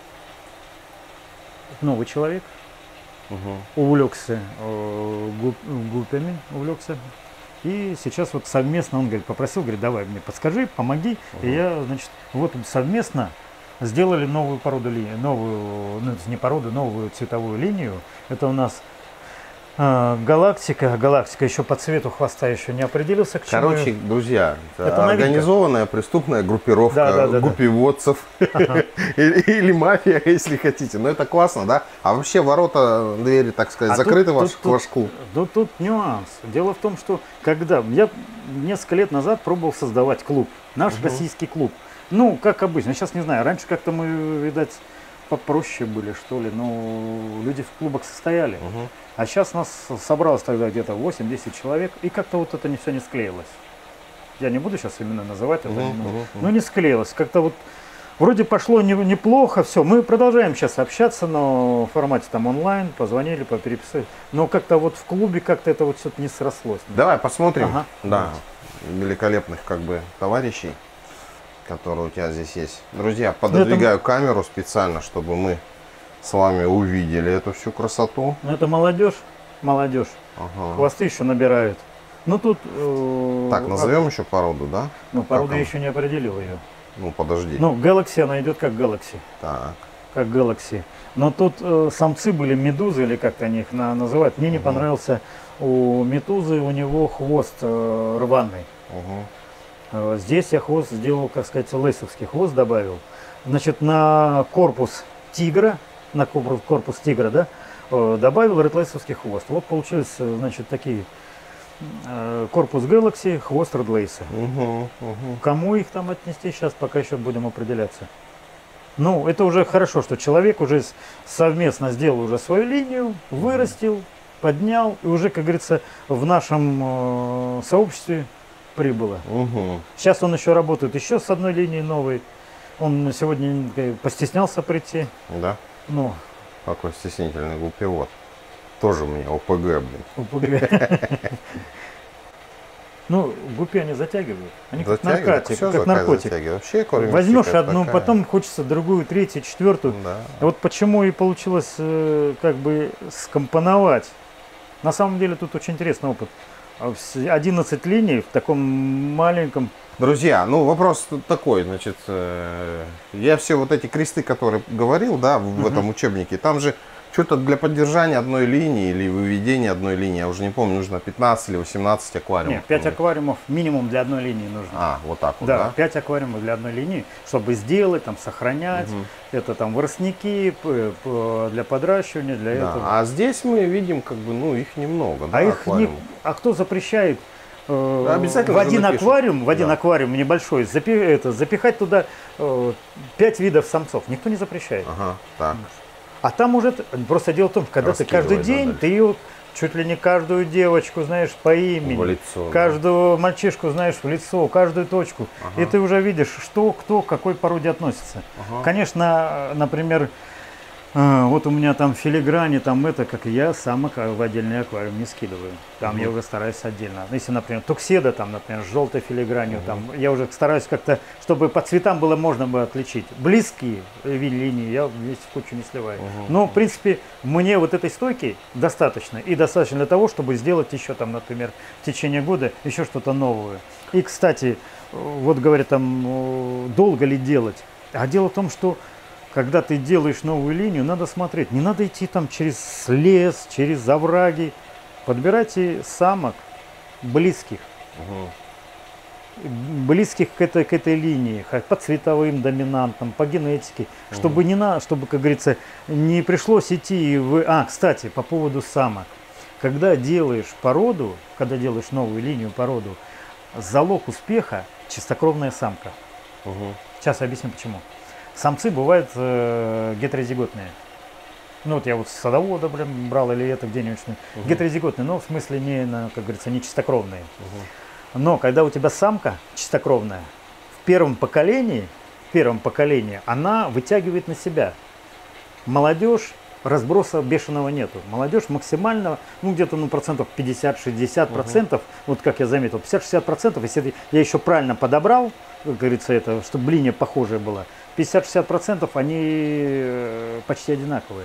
новый человек. Угу. Увлекся э, гуппями, увлекся. И сейчас вот совместно, он говорит, попросил, говорит, давай мне подскажи, помоги. Угу. И я, значит, вот совместно сделали новую породу линии, новую, ну, не породу, новую цветовую линию. Это у нас А, галактика, галактика еще по цвету хвоста еще не определился. К чему. Короче, друзья, это организованная преступная группировка да, да, да, гуппиводцев ага. или, или мафия, если хотите. Но это классно, да? А вообще ворота, двери, так сказать, а закрыты тут, ваш, тут, к ваш клуб? Тут, тут нюанс. Дело в том, что когда я несколько лет назад пробовал создавать клуб, наш угу. российский клуб. Ну, как обычно, сейчас не знаю, раньше как-то мы, видать, попроще были, что ли, но люди в клубах состояли. Угу. А сейчас нас собралось тогда где-то восемь-десять человек, и как-то вот это не все не склеилось. Я не буду сейчас именно называть это, uh-huh, но, uh-huh. но не склеилось. Как-то вот вроде пошло не, неплохо, все. Мы продолжаем сейчас общаться, но в формате там онлайн, позвонили, попереписали. Но как-то вот в клубе как-то это вот все-то не срослось. Давай посмотрим, ага. да, вот. великолепных как бы товарищей, которые у тебя здесь есть. Друзья, пододвигаю это... камеру специально, чтобы мы с вами увидели эту всю красоту. Ну это молодежь, молодежь. Ага. Хвосты еще набирают. Ну тут... Э, так, назовем а... еще породу, да? Ну породу я еще не определил ее. Ну подожди. Ну Galaxy, она идет как Galaxy. Так. Как Galaxy. Но тут э, самцы были медузы, или как-то они их на, называют. Мне угу. не понравился у медузы, у него хвост э, рваный. Угу. Э, здесь я хвост сделал, как сказать, лейсовский хвост добавил. Значит, на корпус тигра, на корпус, корпус тигра, да, э, добавил редлейсовский хвост. Вот получились, значит, такие э, корпус Galaxy, хвост редлейса. Угу, угу. Кому их там отнести, сейчас пока еще будем определяться. Ну, это уже хорошо, что человек уже совместно сделал уже свою линию, вырастил, поднял, и уже, как говорится, в нашем э, сообществе прибыло. Угу. Сейчас он еще работает еще с одной линией новой. Он сегодня постеснялся прийти. Да? Ну. Какой стеснительный гуппивод. Тоже у меня ОПГ, блин. ОПГ. Ну, гуппи они затягивают. Они как наркотик, как наркотик. Вообще, возьмешь одну, такая. Потом хочется другую, третью, четвертую. Да. Вот почему и получилось как бы скомпоновать. На самом деле тут очень интересный опыт. одиннадцать линий в таком маленьком. Друзья, ну вопрос такой, значит, э, я все вот эти кресты, которые говорил, да, в, uh-huh. в этом учебнике, там же что-то для поддержания одной линии или выведения одной линии, я уже не помню, нужно пятнадцать или восемнадцать аквариумов. Нет, пять аквариумов минимум для одной линии нужно. А, вот так вот, да? Да, пять аквариумов для одной линии, чтобы сделать, там, сохранять, uh-huh. это там воростники для подращивания, для да. этого. А здесь мы видим, как бы, ну, их немного, а да, их не... А кто запрещает? Да, обязательно в один аквариум, в один да. аквариум небольшой, запи, это, запихать туда э, пять видов самцов. Никто не запрещает. Ага, так. А там уже, просто дело в том, когда ты каждый день, ты ее, чуть ли не каждую девочку знаешь по имени, в лицо, каждого да. мальчишку знаешь в лицо, каждую точку. Ага. И ты уже видишь, что, кто, к какой породе относится. Ага. Конечно, например, вот у меня там филиграни, там это, как я самок в отдельный аквариум не скидываю. Там угу. я уже стараюсь отдельно. Если, например, тукседа, там, например, с желтой филигранью, угу. там, я уже стараюсь как-то, чтобы по цветам было можно бы отличить. Близкие линии я вместе в кучу не сливаю. Угу. Но, в принципе, мне вот этой стойки достаточно. И достаточно для того, чтобы сделать еще, там, например, в течение года еще что-то новое. И, кстати, вот говорят, там, долго ли делать? А дело в том, что когда ты делаешь новую линию, надо смотреть. Не надо идти там через лес, через овраги. Подбирайте самок близких. Угу. Близких к этой, к этой линии. По цветовым доминантам, по генетике. Угу. Чтобы, не на, чтобы, как говорится, не пришлось идти в... А, кстати, по поводу самок. Когда делаешь породу, когда делаешь новую линию породу, залог успеха – чистокровная самка. Угу. Сейчас объясню почему. Самцы бывают э, гетерозиготные. Ну вот я вот с садовода, блин, брал или это где-нибудь. Угу. Гетерозиготные, но в смысле не, как говорится, не чистокровные. Угу. Но когда у тебя самка чистокровная, в первом поколении, в первом поколении она вытягивает на себя. Молодежь, разброса бешеного нету. Молодежь максимально, ну где-то ну, процентов пятьдесят-шестьдесят процентов, угу. вот как я заметил, пятьдесят-шестьдесят процентов, если я еще правильно подобрал, как говорится, это, чтобы линия похожая была, пятьдесят-шестьдесят процентов они почти одинаковые.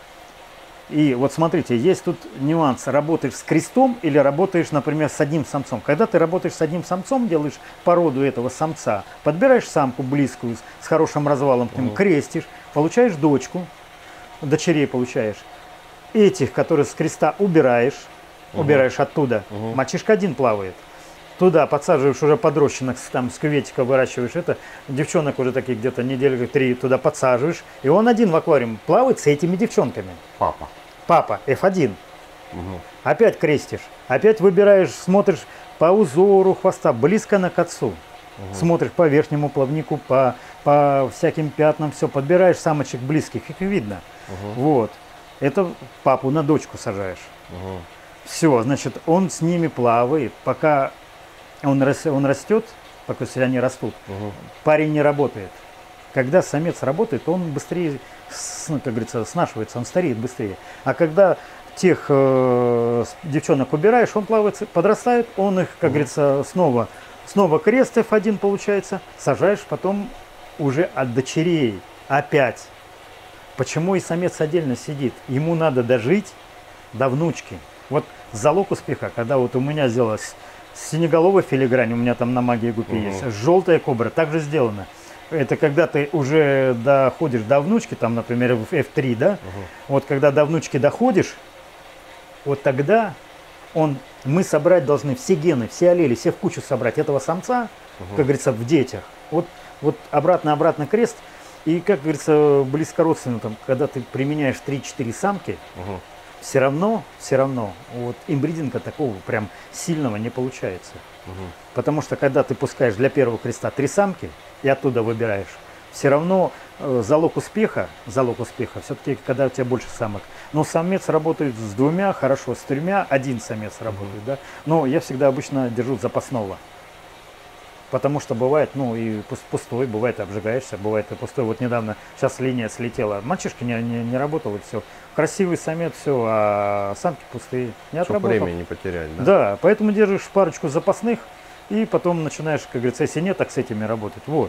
И вот смотрите, есть тут нюанс, работаешь с крестом или работаешь, например, с одним самцом. Когда ты работаешь с одним самцом, делаешь породу этого самца, подбираешь самку близкую, с хорошим развалом, к нему, угу. крестишь, получаешь дочку, дочерей получаешь. этих, которые с креста убираешь, угу. убираешь оттуда, угу. мальчишка один плавает. Туда подсаживаешь уже подрощенных, там с кюветика выращиваешь это, девчонок уже таких где-то недели три туда подсаживаешь, и он один в аквариуме плавает с этими девчонками. Папа. Папа, эф один. Угу. Опять крестишь, опять выбираешь, смотришь по узору хвоста, близко на к отцу. Угу. Смотришь по верхнему плавнику, по, по всяким пятнам, все, подбираешь самочек близких, их видно. Угу. Вот. Это папу на дочку сажаешь. Угу. Все, значит, он с ними плавает, пока он, рас, он растет, пока если они растут, угу. парень не работает. Когда самец работает, он быстрее, ну, как говорится, снашивается, он стареет быстрее. А когда тех э, девчонок убираешь, он плавает, подрастает, он их, как угу. говорится, снова, снова крест эф один получается, сажаешь, потом уже от дочерей опять. Почему и самец отдельно сидит? Ему надо дожить до внучки. Вот залог успеха, когда вот у меня сделалось синеголовая филигрань, у меня там на магии гупи угу. есть, желтая кобра, также сделано. Это когда ты уже доходишь до внучки, там, например, в эф три, да, угу. вот когда до внучки доходишь, вот тогда он, мы собрать должны все гены, все аллели, все в кучу собрать этого самца, угу. как говорится, в детях. Вот, вот обратно-обратно крест, и, как говорится, близкородственно, там, когда ты применяешь три-четыре самки, угу. все равно, все равно, вот имбридинга такого прям сильного не получается. Угу. Потому что когда ты пускаешь для первого креста три самки и оттуда выбираешь, все равно э, залог успеха, залог успеха, все-таки когда у тебя больше самок. Но самец работает с двумя, хорошо, с тремя, один самец работает, угу. да. Но я всегда обычно держу запасного. Потому что бывает, ну и пустой, бывает обжигаешься, бывает и пустой. Вот недавно, сейчас линия слетела, мальчишка не, не, не работал, и все. Красивый самец, все, а самки пустые. Не отработал. Чтобы время не потерять, да? Да, поэтому держишь парочку запасных, и потом начинаешь, как говорится, если нет, так с этими работать. Вот.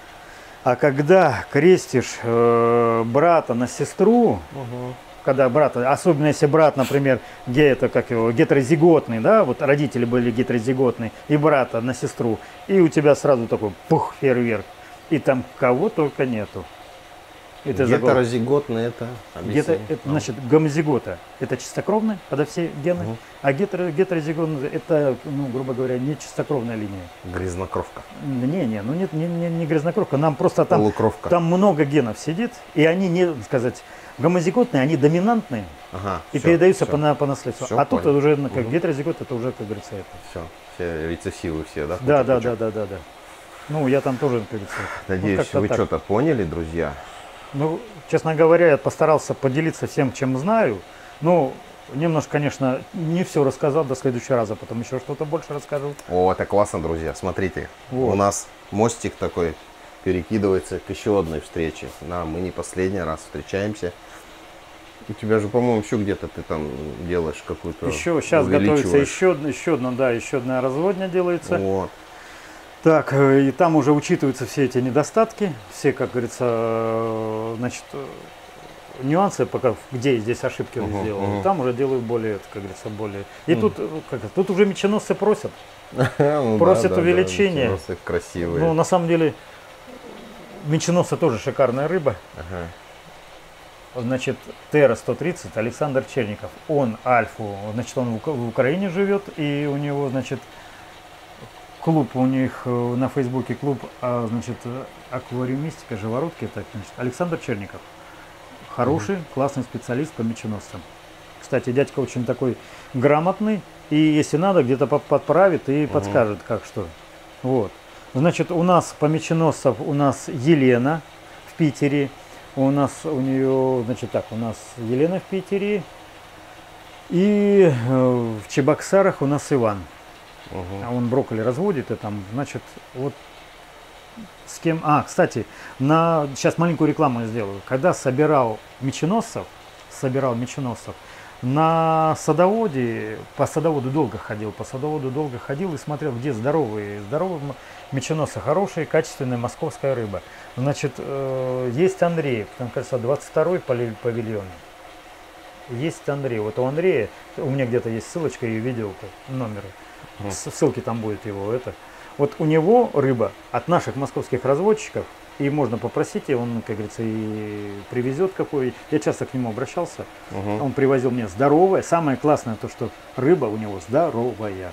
А когда крестишь э, брата на сестру, угу. когда брат, особенно если брат, например, ге, это как его, гетерозиготный, да, вот родители были гетерозиготные, и брата на сестру, и у тебя сразу такой пух, фейерверк, и там кого только нету. Это гетерозиготный это? Гетер, это значит гомозигота, это чистокровная, когда все гены, угу. а гетеро, гетерозиготный это, ну, грубо говоря, не чистокровная линия. Грязнокровка. Не, не, ну нет, не, не, не грязнокровка, нам просто там, полукровка. Там много генов сидит, и они, не сказать, гомозиготные, они доминантные, ага, и все, передаются все. По, по наследству. Все, а понял. Тут уже, как угу. гетерозигот, это уже, как говорится, это. Все, все рецессивы все, да? Да, да, да, да, да, да. Ну, я там тоже, как говорится. Надеюсь, ну, вы что-то поняли, друзья. Ну, честно говоря, я постарался поделиться всем, чем знаю. Ну, немножко, конечно, не все рассказал до следующего раза, потом еще что-то больше расскажу. О, это классно, друзья. Смотрите, вот. У нас мостик такой перекидывается к еще одной встрече. Да, мы не последний раз встречаемся. У тебя же, по-моему, еще где-то ты там делаешь какую-то. Еще сейчас готовится еще, еще одна, да, еще одна разводня делается. Вот. Так, и там уже учитываются все эти недостатки, все, как говорится, значит, нюансы, пока где здесь ошибки он uh-huh, сделал. Uh-huh. Там уже делаю более, как говорится, более. И uh-huh. тут, как, тут уже меченосцы просят, ну, просят да, увеличения. Да, меченосцы красивые. Ну, на самом деле, меченосцы тоже шикарная рыба. Uh-huh. Значит, Терра сто тридцать, Александр Черников. Он альфу, значит, он в Украине живет, и у него, значит, клуб у них на Фейсбуке, клуб, а, значит, аквариумистика, живородки, так, значит, Александр Черников. Хороший, угу. классный специалист по меченосцам. Кстати, дядька очень такой грамотный, и если надо, где-то подправит и угу. подскажет, как что. Вот. Значит, у нас по меченосцам, у нас Елена в Питере, у нас у нее, значит, так, у нас Елена в Питере, и в Чебоксарах у нас Иван. Угу. Он брокколи разводит, и там, значит, вот с кем... А, кстати, на... сейчас маленькую рекламу я сделаю. Когда собирал меченосцев, собирал меченосцев, на садоводе, по садоводу долго ходил, по садоводу долго ходил и смотрел, где здоровые, здоровые меченосцы, хорошая, качественная московская рыба. Значит, э, есть Андрей, там, кажется, двадцать второй павильон. Есть Андрей. Вот у Андрея, у меня где-то есть ссылочка, я видел номер. Ссылки там будет его, это. Вот у него рыба от наших московских разводчиков, и можно попросить, и он, как говорится, и привезет какой. Я часто к нему обращался, угу. Он привозил мне здоровое. Самое классное то, что рыба у него здоровая.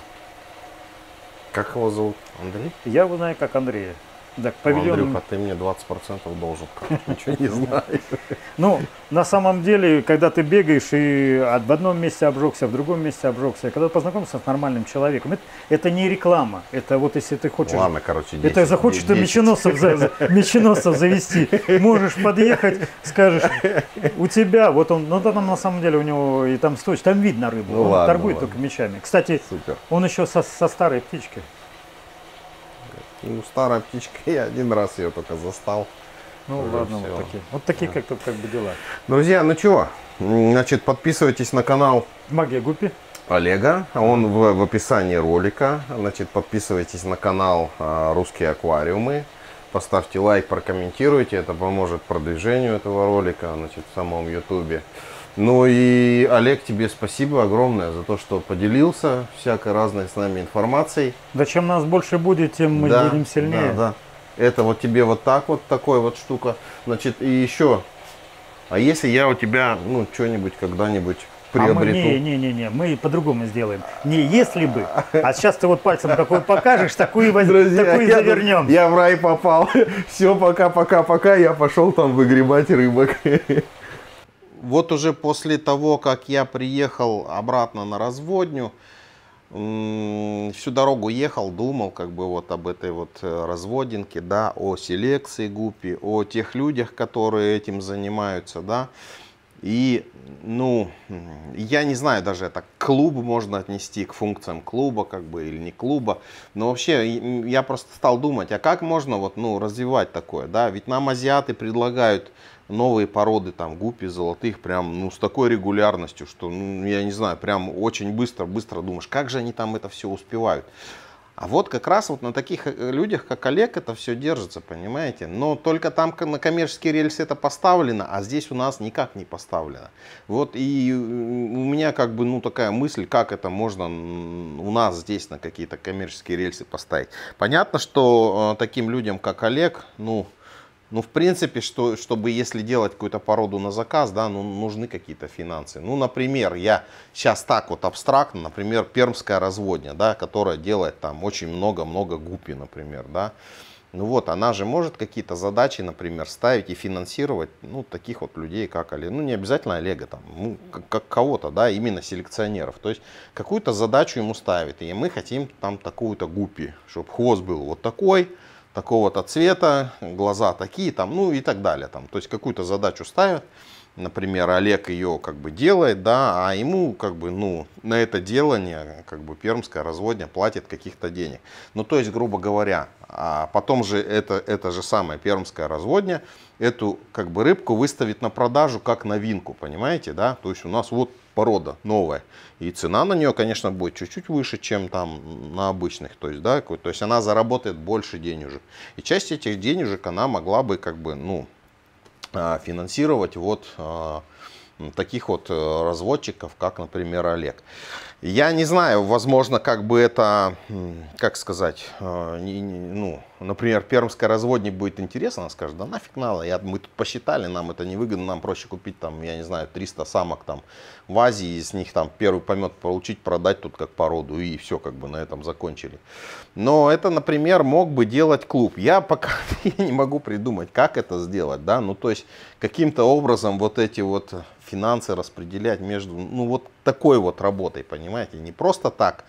Как его зовут? Андрей? Я его знаю как Андрея. Так, павильон... Андрюха, ты мне двадцать процентов должен, ничего не знаю. Ну, на самом деле, когда ты бегаешь и в одном месте обжегся, в другом месте обжегся, когда познакомишься с нормальным человеком, это, это не реклама, это вот если ты хочешь... Ладно, короче, десять. Это захочешь ты меченосцев, за, меченосцев завести, можешь подъехать, скажешь, у тебя, вот он, ну там на самом деле у него и там стоит, там видно рыбу, ну, он ладно, торгует ладно. Только мечами. Кстати, супер. Он еще со, со старой птичкой. Ну, старая птичка, я один раз ее только застал. Ну уже ладно, все. вот такие. Вот такие как, как бы дела. Друзья, ну чего, значит, подписывайтесь на канал Магия Гуппи Олега, он в, в описании ролика. Значит, подписывайтесь на канал а, Русские аквариумы. Поставьте лайк, прокомментируйте, это поможет продвижению этого ролика, значит, в самом ютубе. Ну и, Олег, тебе спасибо огромное за то, что поделился всякой разной с нами информацией. Да чем нас больше будет, тем мы да, будем сильнее. Да, да. Это вот тебе вот так вот, такой вот штука. Значит, и еще, а если я у тебя, ну, что-нибудь когда-нибудь приобрету? А мы, не, не, не, не, мы по-другому сделаем. Не если бы, а сейчас ты вот пальцем какой покажешь, такую, Друзья, такую я, завернем. Я в рай попал. Все, пока, пока, пока, я пошел там выгребать рыбок. Вот уже после того, как я приехал обратно на разводню, всю дорогу ехал, думал как бы вот об этой вот разводинке, да, о селекции гуппи, о тех людях, которые этим занимаются, да. И, ну, я не знаю, даже это к клубу можно отнести, к функциям клуба, как бы, или не клуба. Но вообще, я просто стал думать, а как можно вот, ну, развивать такое, да. Ведь нам азиаты предлагают новые породы, там, гуппи, золотых, прям, ну, с такой регулярностью, что, ну, я не знаю, прям очень быстро, быстро думаешь, как же они там это все успевают. А вот как раз вот на таких людях, как Олег, это все держится, понимаете? Но только там на коммерческий рельс это поставлено, а здесь у нас никак не поставлено. Вот и у меня как бы, ну, такая мысль, как это можно у нас здесь на какие-то коммерческие рельсы поставить. Понятно, что э, таким людям, как Олег, ну, Ну, в принципе, что, чтобы если делать какую-то породу на заказ, да, ну, нужны какие-то финансы. Ну, например, я сейчас так вот абстрактно, например, пермская разводня, да, которая делает там очень много-много гуппи, например, да. Ну вот, она же может какие-то задачи, например, ставить и финансировать, ну, таких вот людей, как Олег. Ну, не обязательно Олега, там, ну, как, как кого-то, да, именно селекционеров. То есть, какую-то задачу ему ставит, и мы хотим там такую-то гуппи, чтобы хвост был вот такой, такого-то цвета, глаза такие, там, ну и так далее. Там. То есть какую-то задачу ставят, например, Олег ее как бы делает, да, а ему как бы, ну, на это делание как бы пермская разводня платит каких-то денег. Ну, то есть, грубо говоря, а потом же это, это же самая пермская разводня эту как бы рыбку выставит на продажу как новинку, понимаете, да? То есть у нас вот порода новая. И цена на нее, конечно, будет чуть-чуть выше, чем там на обычных. То есть, да, то есть она заработает больше денежек. И часть этих денежек она могла бы как бы, ну, финансировать вот таких вот разводчиков, как, например, Олег. Я не знаю, возможно, как бы это, как сказать, ну, например, пермская разводня будет интересно, она скажет, да нафиг надо, я, мы тут посчитали, нам это невыгодно, нам проще купить там, я не знаю, триста самок там в Азии, из них там первый помет получить, продать тут как породу, и все, как бы на этом закончили. Но это, например, мог бы делать клуб. Я пока не могу придумать, как это сделать, да, ну, то есть, каким-то образом вот эти вот финансы распределять между, ну, вот такой вот работой, понимаете, не просто так,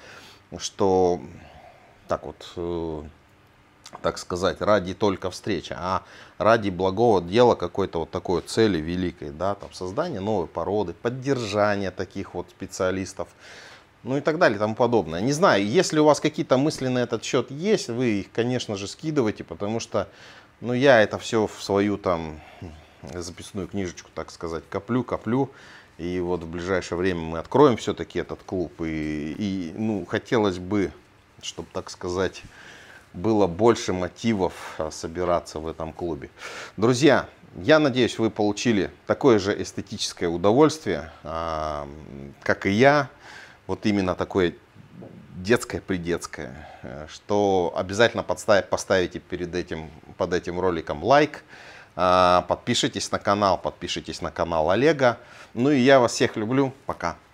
что так вот, э, так сказать, ради только встречи, а ради благого дела какой-то вот такой цели великой, да, там создание новой породы, поддержание таких вот специалистов, ну и так далее и тому подобное. Не знаю, если у вас какие-то мысли на этот счет есть, вы их, конечно же, скидывайте, потому что, ну, я это все в свою там записную книжечку, так сказать, коплю, коплю. И вот в ближайшее время мы откроем все-таки этот клуб. И, и ну, хотелось бы, чтобы, так сказать, было больше мотивов собираться в этом клубе. Друзья, я надеюсь, вы получили такое же эстетическое удовольствие, как и я. Вот именно такое детское-придетское, что обязательно подставь, поставите перед этим, под этим роликом лайк, подпишитесь на канал, подпишитесь на канал Олега. Ну и я вас всех люблю. Пока.